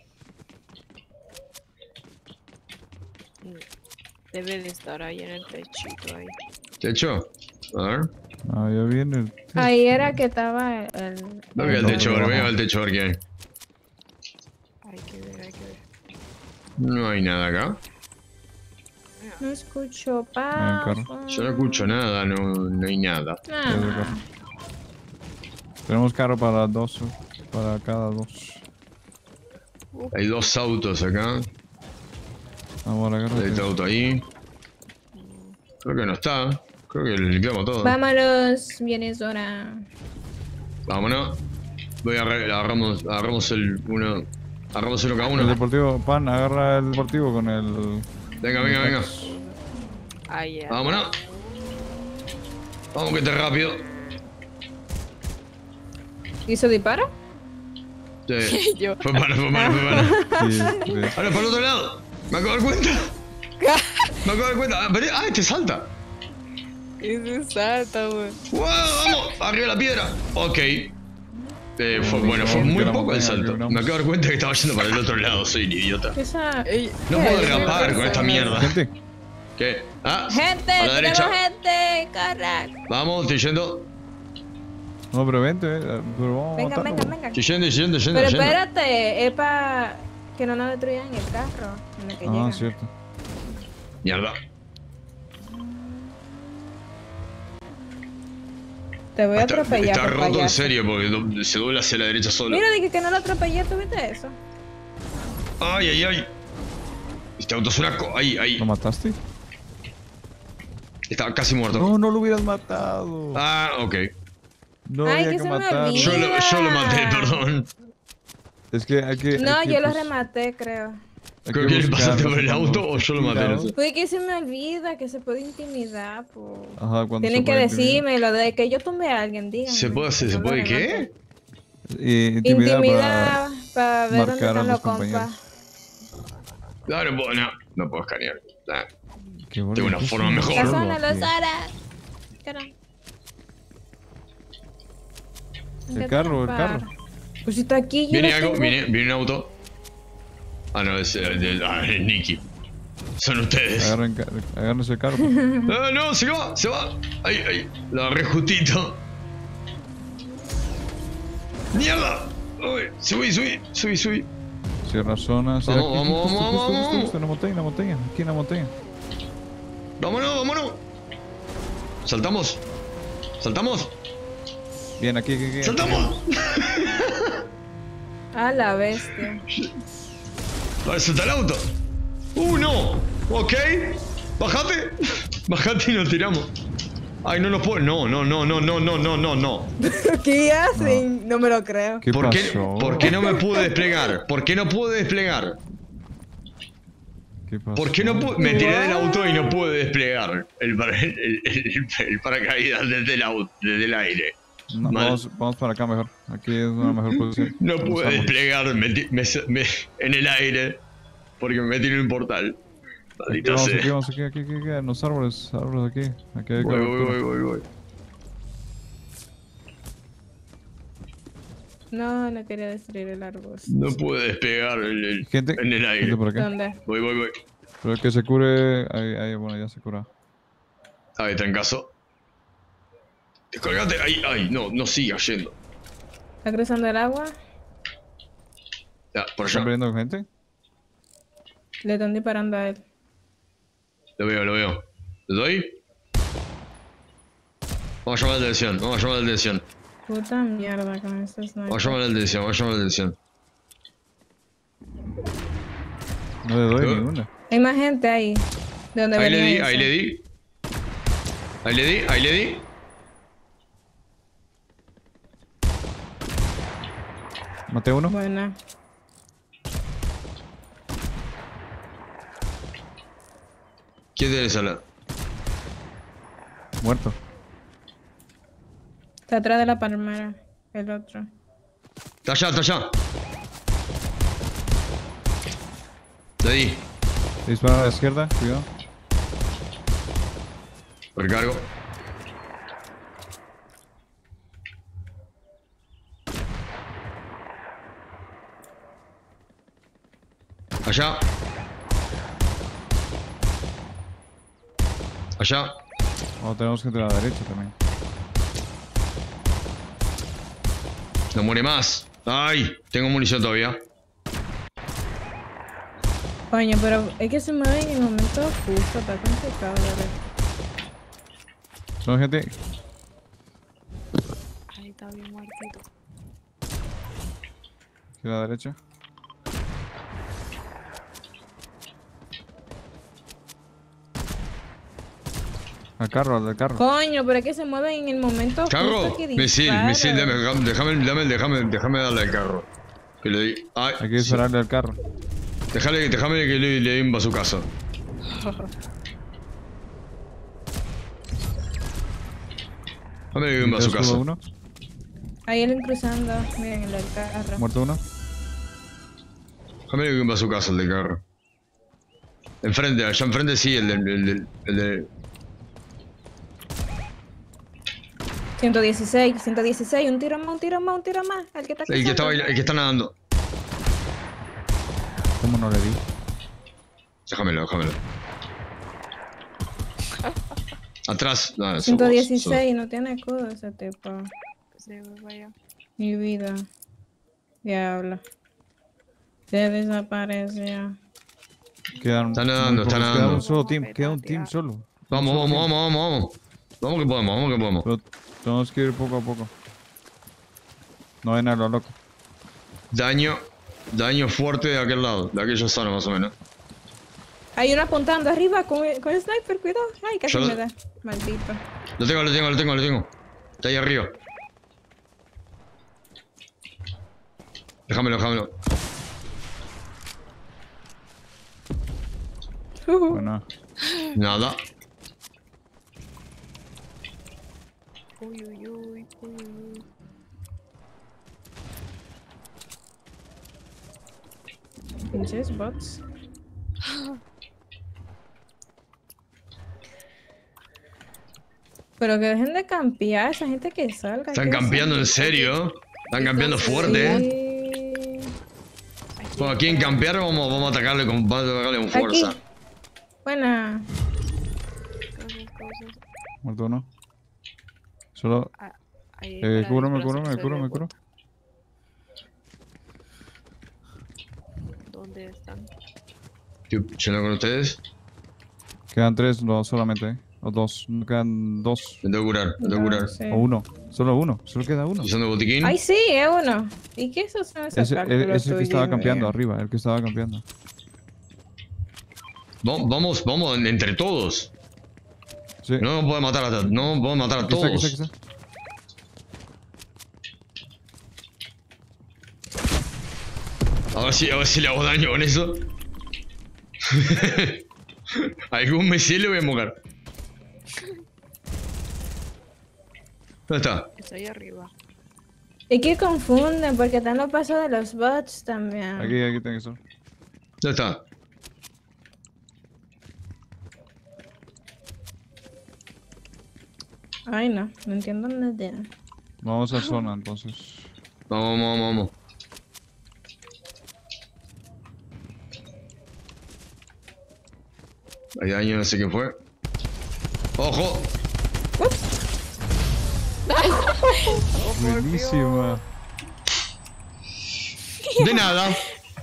Debe de estar ahí en el techito ahí. ¿Techo? A ver. Ah, ya viene el... Ahí era que estaba el... Voy al No, techo, pero voy baja. al techo a ver qué hay. Hay que ver, hay que ver. No hay nada acá. No escucho carro. paso. Yo no escucho nada, no hay nada. Ah, Tenemos carro para dos. Para cada dos. Hay dos autos acá. Vamos a la Hay carretera. otro auto ahí. Creo que no está. Creo que lo limpiamos todo. vámonos, viene hora. Vámonos. Agarramos el uno. Agarramos uno cada El uno. deportivo, Pan, agarra el deportivo con el... Venga. Ahí ya. Vámonos. Vamos que esté rápido. ¿Hizo disparo? Sí. Yo. Fue para. Sí, Ahora para el otro lado. Me acabo de dar cuenta. Este salta. Ese salta, wey. ¡Wow! ¡Vamos! ¡Arriba de la piedra! Ok. Fue muy poco el salto. Me acabo de dar cuenta que estaba yendo para el otro lado, soy un idiota. Esa... No puedo derrapar con esta mierda. Gente, ¿Qué? Ah, ¡Gente! a la derecha. ¡Tenemos gente! ¡Corran! Vamos, estoy yendo. no, pero vente, pero vamos a Venga, matarlo. venga. Estoy yendo. Pero espérate, es para que no nos destruyan el carro en el que Ah, llegan. cierto. Mierda. Te voy a atropellar, Está por roto en payaso. serio porque se dobla hacia la derecha solo. Mira, dije que no lo atropellé, ¿tú viste eso? Ay. Este auto es una ahí. ¿Lo mataste? Estaba casi muerto. No lo hubieras matado. Ah, ok. No Ay, había que que se me matarlo. olvida. Yo lo maté, perdón. Es que hay que... No, hay que, yo lo pues, rematé, creo. hay Creo que le buscarlo pasaste por el cuando auto o yo lo maté, no sé. Fue que se me olvida que se puede intimidar, po. Ajá, cuando Tienen se que puede decirme lo de que yo tumbé a alguien, díganme. ¿Se puede qué? intimidar. Intimidar para ver dónde marcar a están los los compañeros. compas. No, no puedo, no puedo escanear. Nah, Qué Tengo una forma mejor. La solo zona, la aquí. Sara. Caramba. El carro, el carro. Pues si está aquí, yo Viene lo algo, tengo. viene un auto. Ah, no, es Nicky. Son ustedes. Agárrense el carro. No, se va. Ahí, lo agarré justito. ¡Mierda! Uy, subí. Cierra zona. Vamos. En la montaña. Aquí en la montaña. Vámonos. Saltamos. Bien, aquí. ¡Saltamos! A la bestia. Vale, suelta el auto. No. Ok. Bajate y nos tiramos. Ay, no nos puedo. No. ¿Qué hacen? No me lo creo. ¿Qué pasó? ¿Por qué no me pude desplegar? ¿Por qué no pude desplegar? ¿Qué pasó? ¿Por qué no pude? Me tiré del auto y no pude desplegar el paracaídas desde el aire. No, Mal. vamos para acá mejor. Aquí es una mejor posición. No Los pude árboles. desplegar en el aire porque me metí en un portal. Maldita Vamos sea. aquí, en los árboles aquí. Aquí hay cobertura. Voy. No quería destruir el árbol. No pude despegar Gente, en el aire. gente por acá. ¿Dónde? Voy. Pero el que se cure, ahí, bueno, ya se cura. Ahí está en caso. Descolgate. Ay, no sigas yendo. ¿Está cruzando el agua? Ya, por ¿Están allá. peleando gente? Le están disparando a él. Lo veo. ¿Le doy? Vamos a llamar la atención. Puta mierda con estos snipers. Vamos a llamar la atención. No le doy ¿Qué? ninguna. Hay más gente ahí. ¿De dónde Ahí venía ese? le di. Maté uno. Buena. ¿Quién tiene sala? Muerto. Está atrás de la palmera. El otro. Está allá. Le di. Dispara a la izquierda, cuidado. Recargo. Allá. O tenemos gente a la derecha también. No muere más. Ay, tengo munición todavía. Coño, pero es que se mueve en el momento justo. Está complicado, ¿verdad? Son gente. Ahí está bien muertito. Aquí a la derecha. Al carro. Coño, pero es que se mueven en el momento Carro, justo que misil, disparan. déjame darle al carro. Que le di. Ay, Hay que dispararle al carro. déjame que le di un bazucazo. Déjame que le di un Ya subo bazucazo. uno. Ahí él cruzando. Miren, el del carro. Muerto uno. Déjame que le di un bazucazo al del carro. Allá enfrente sí, el del 116, un tiro más. El que está cruzando. el que está nadando. ¿Cómo no le di? Déjamelo. Atrás. No, 116, no tiene escudo ese tipo. Sí, voy para allá. Mi vida. Diablo. Se desapareció. Quedan. Está nadando, muy está pocos. nadando. Queda un solo team. Queda un team solo. Vamos. Vamos que podemos. Pero tenemos que ir poco a poco. No ven a lo loco. Daño fuerte de aquel lado, de aquella zona más o menos. Hay uno apuntando arriba con el sniper, cuidado. Ay, casi Yo- me da. Maldito. Lo tengo. Está ahí arriba. Déjamelo. Bueno, Nada. Uy. Pinches bots. Pero que dejen de campear, esa gente que salga. Están que campeando en serio. Están campeando fuerte, Sí. Bueno, aquí en campear vamos a atacarle con fuerza. Aquí. Buena. Cosas. Muerto uno. Solo. Ahí para Cúrame. desplazarse de vuelta. ¿Dónde están? Estoy yendo con ustedes. Quedan 3, no solamente. O 2. No quedan 2. Me tengo que curar, me tengo que curar. Sí. O 1. Solo 1. Solo queda 1. Usando botiquín. Ay, sí, es uno. ¿Y qué es eso? Ese el que estaba campeando arriba. El que estaba campeando. Vamos entre todos. Sí. No nos puede matar a, no podemos matar a Aquí está, aquí todos. está, aquí está. A ver si le hago daño con eso. Algún misil le voy a mojar. ¿Dónde está? Está ahí arriba. Y que confunden, porque están los pasos de los bots también. Aquí tiene que estar. ¿Dónde está? Ay, no entiendo nada. Vamos a zona entonces. Vamos. Hay daño, no sé qué fue. ¡Ojo! Buenísima. De nada.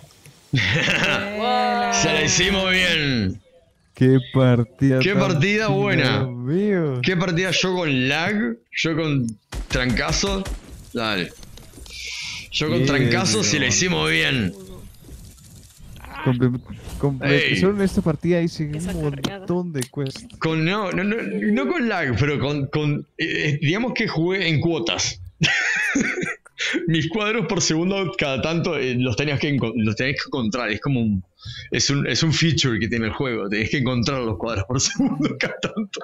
Buena. Se la hicimos bien. Qué partida. Qué tan partida buena. Dios mío. ¿Qué partida? Yo con lag, yo con trancazo. Dale. Yo con Bien, trancazo si la Dios. hicimos bien. Ey. Solo en esta partida hice un Esa cargada. montón de quests. Con no con lag, pero con digamos que jugué en cuotas. Mis cuadros por segundo cada tanto los tenías que encontrar. Es como es un feature que tiene el juego. Tenés que encontrar los cuadros por segundo cada tanto.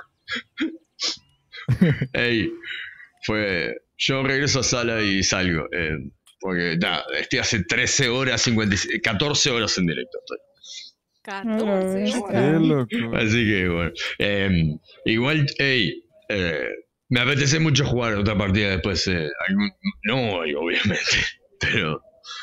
Ey, yo regreso a sala y salgo. Porque nada, estoy hace 13 horas, 14 horas en directo. Estoy. 14 Qué horas. loco. Así que bueno. Igual, me apetece mucho jugar otra partida después. No hoy, obviamente. Pero.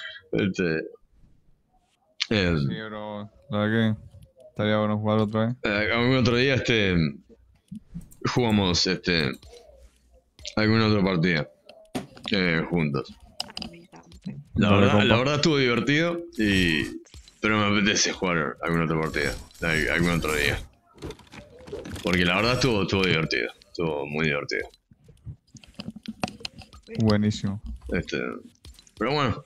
Sí, pero la verdad que estaría bueno jugar otra vez. Algún otro día jugamos alguna otra partida juntos. La verdad estuvo divertido pero me apetece jugar alguna otra partida algún otro día. Porque la verdad estuvo divertido. Estuvo muy divertido. Buenísimo. Pero bueno.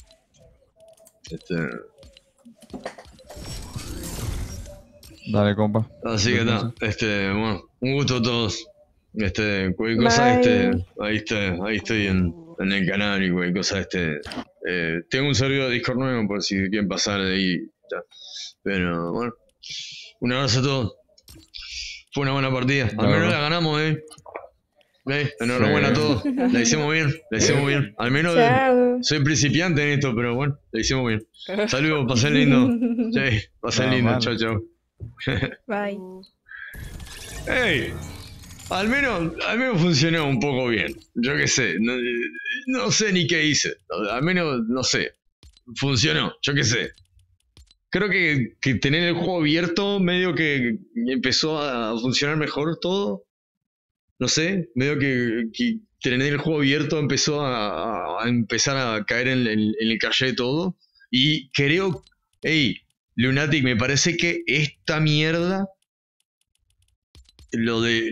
Dale, compa. Así que está. Bueno, un gusto a todos. Cualquier cosa, Bye. ahí estoy en el canal y cualquier cosa, tengo un servidor de Discord nuevo por si quieren pasar de ahí. Ya. Pero bueno, un abrazo a todos. Fue una buena partida. Al menos la ganamos, enhorabuena a todos. La hicimos bien. Al menos Chao. soy principiante en esto, pero bueno, la hicimos bien. Saludos, pasen lindo. Sí, pasen No, lindo. mano. Chao, chao. Bye. Ey, al menos funcionó un poco bien. Yo qué sé, no sé ni qué hice. Al menos, no sé. Funcionó, yo qué sé. Creo que tener el juego abierto medio que empezó a funcionar mejor todo. No sé, medio que tener el juego abierto empezó a empezar a caer en el calle de todo. Y creo, Lunatic, me parece que esta mierda, lo de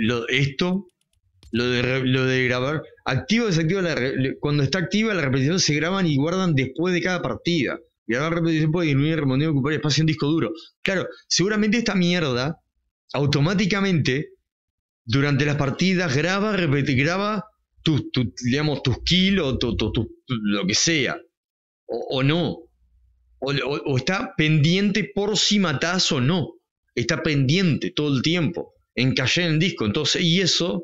grabar, activa o desactiva cuando está activa la repetición se graban y guardan después de cada partida. Grabar repetición puede disminuir el remonteo y ocupar espacio en disco duro. Claro, seguramente esta mierda automáticamente durante las partidas graba tus kills o lo que sea. O no. O está pendiente por si matás o no. Está pendiente todo el tiempo. Encallé en el disco. Entonces, y eso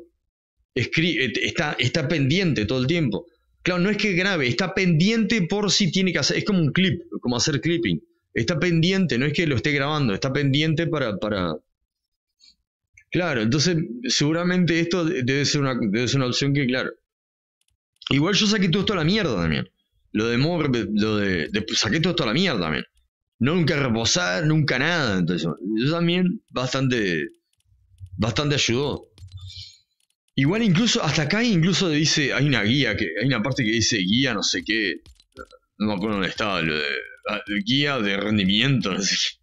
está pendiente todo el tiempo. Claro, no es que grabe, está pendiente por si tiene que hacer. Es como un clip, como hacer clipping. Está pendiente, no es que lo esté grabando, está pendiente para Claro, entonces seguramente esto debe ser una opción que, claro. Igual yo saqué todo esto a la mierda también. Lo de saqué todo esto a la mierda también. No nunca reposar, nunca nada. Entonces, yo también bastante ayudó. Igual incluso, hasta acá incluso dice, hay una guía, hay una parte que dice guía no sé qué. No me acuerdo dónde estaba, lo de guía de rendimiento, no sé qué.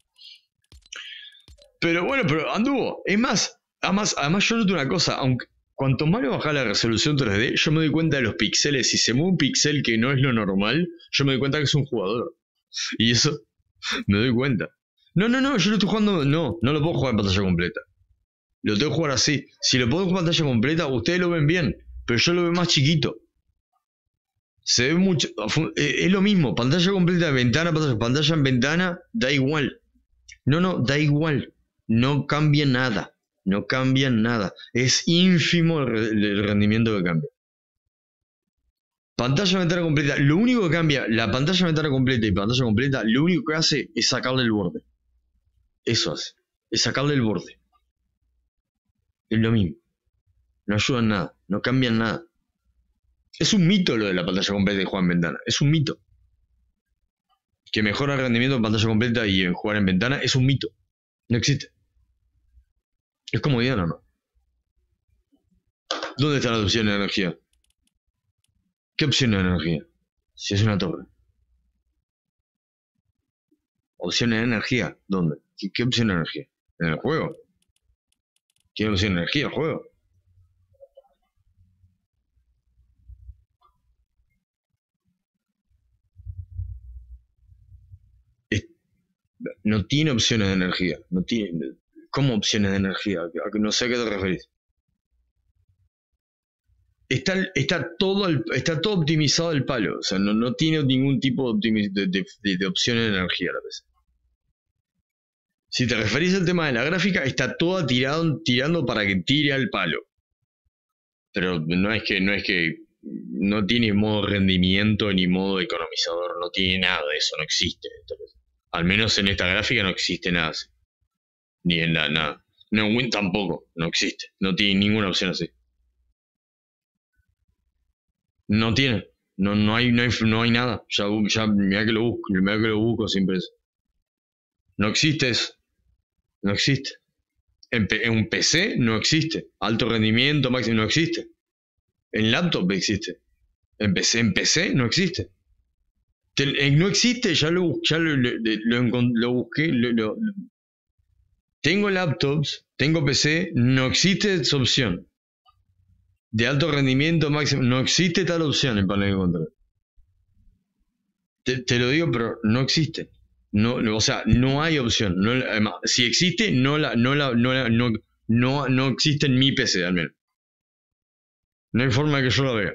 Pero bueno, pero anduvo. Es más, además yo noto una cosa, aunque cuanto más le baja la resolución 3D, yo me doy cuenta de los píxeles. Si se mueve un píxel que no es lo normal, yo me doy cuenta que es un jugador. Y eso, me doy cuenta. No, yo lo estoy jugando, no lo puedo jugar en pantalla completa. Lo tengo que jugar así. Si lo puedo jugar en pantalla completa, ustedes lo ven bien, pero yo lo veo más chiquito. Se ve mucho, es lo mismo, pantalla completa de ventana, pantalla en ventana, da igual. No, da igual. No cambia nada. No cambia nada. Es ínfimo el rendimiento que cambia. Pantalla ventana completa. Lo único que cambia, la pantalla ventana completa y pantalla completa, lo único que hace es sacarle el borde. Eso hace. Es sacarle el borde. Es lo mismo. No ayuda en nada. No cambia en nada. Es un mito lo de la pantalla completa y jugar en ventana. Es un mito. Que mejora el rendimiento en pantalla completa y en jugar en ventana es un mito. No existe. Es comodidad nada más. ¿Dónde están las opciones de energía? ¿Qué opciones de energía? Si es una torre. ¿Opciones de energía? ¿Dónde? ¿Qué opción de energía? ¿En el juego? ¿Tiene opción de energía el juego? No tiene opciones de energía. No tiene. ¿Cómo opciones de energía? No sé a qué te referís. Está todo optimizado el palo. O sea, no tiene ningún tipo de opciones de energía la PC. Si te referís al tema de la gráfica, está toda tirando para que tire al palo. Pero no es que no tiene modo rendimiento ni modo economizador. No tiene nada de eso. No existe. Entonces, al menos en esta gráfica no existe nada así. Ni en nada. No, Win tampoco. No existe. No tiene ninguna opción así. No tiene. No hay nada. Ya mirá que lo busco siempre eso. No existe eso. No existe. En un PC no existe. Alto rendimiento, máximo, no existe. En laptop existe. En PC no existe. No existe, ya lo busqué. Tengo laptops, tengo PC, no existe esa opción. De alto rendimiento máximo, no existe tal opción en panel de control. Te lo digo, pero no existe. O sea, no hay opción. Además, si existe, no existe en mi PC al menos. No hay forma de que yo la vea.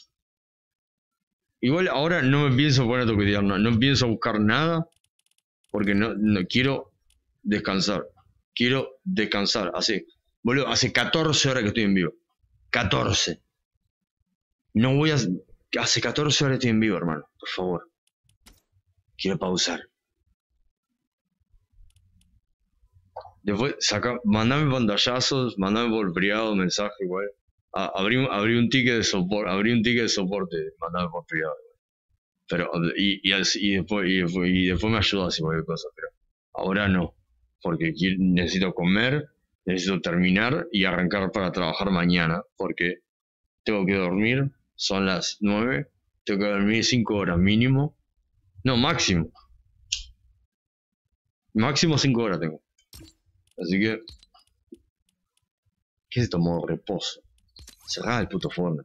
Igual ahora no me pienso poner a toquetear nada. No pienso buscar nada. Porque no quiero descansar. Quiero descansar. Hace 14 horas que estoy en vivo. 14. No voy a... Hace 14 horas estoy en vivo, hermano. Por favor. Quiero pausar. Después mandame pantallazos, mandame por privado mensaje igual. Abrí un ticket de soporte, mandame por privado. Pero y después me ayudas si cualquier cosa, pero ahora no, porque necesito comer, necesito terminar y arrancar para trabajar mañana, porque tengo que dormir, son las 9, tengo que dormir 5 horas mínimo, no, máximo 5 horas tengo. Así que... ¿Qué es esto? Modo reposo. Cerrá el puto Fortnite.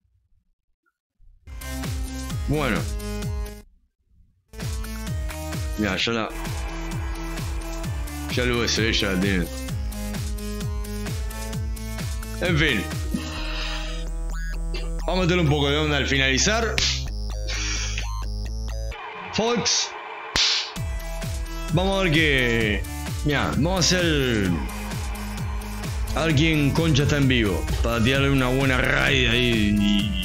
Bueno. Mira, ya el USB ya la tiene. En fin. Vamos a meterle un poco de onda al finalizar. Fox. Vamos a ver qué... Mira, vamos a hacer... A ver quién concha está en vivo. Para tirarle una buena raid ahí.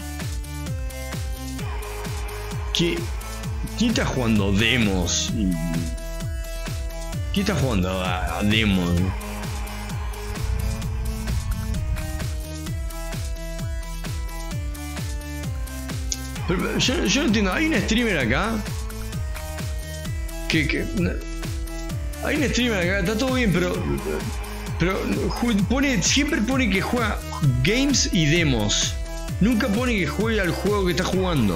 ¿Quién está jugando demos? ¿Quién está jugando a demos? Pero yo no entiendo, hay un streamer acá hay un streamer acá, está todo bien, pero siempre pone que juega games y demos. Nunca pone que juega al juego que está jugando.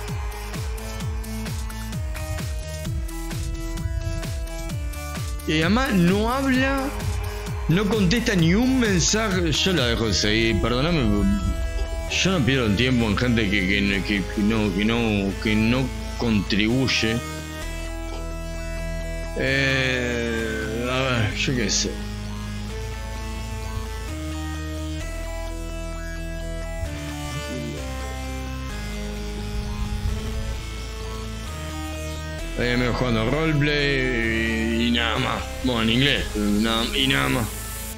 Y además no habla, no contesta ni un mensaje. Yo la dejo de seguir, perdóname. Yo no pierdo el tiempo en gente que no contribuye. A ver, yo qué sé. Ahí me jugando roleplay y nada más. Bueno, en inglés. Y nada más.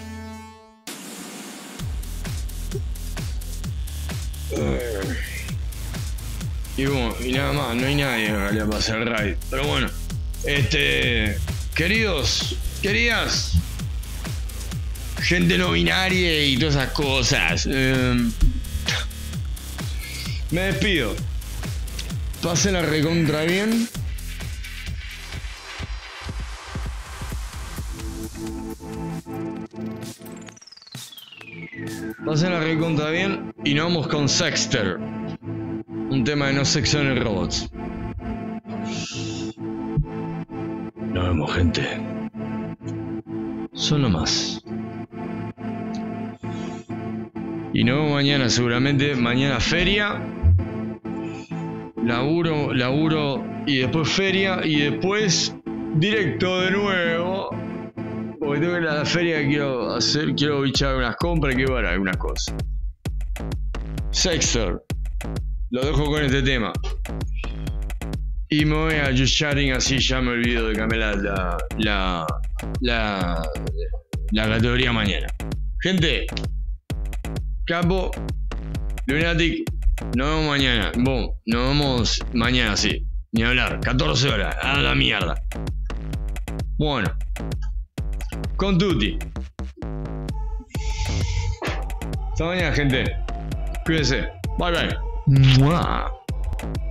Y bueno, y nada más. No hay nadie en realidad para hacer raid. Pero bueno. Queridos, queridas. Gente no binaria y todas esas cosas. Me despido. Pasen la recontra bien. Pasen la recontra bien y nos vamos con Sexter. Un tema de no sexo en el robots. Nos vemos, gente. Solo más. Y nos vemos mañana, seguramente. Mañana feria. Laburo y después feria y después directo de nuevo. Porque tengo que ir a la feria que quiero bichar unas compras y quiero ver algunas cosas. Sexter. Lo dejo con este tema. Y me voy a Just Chatting, así ya me olvido de cambiar la categoría mañana. Gente, Capo, Lunatic, nos vemos mañana. Boom, nos vemos mañana, sí. Ni hablar, 14 horas, a la mierda. Bueno, con tutti. Hasta mañana, gente. Cuídense. Bye bye. ¡Mua!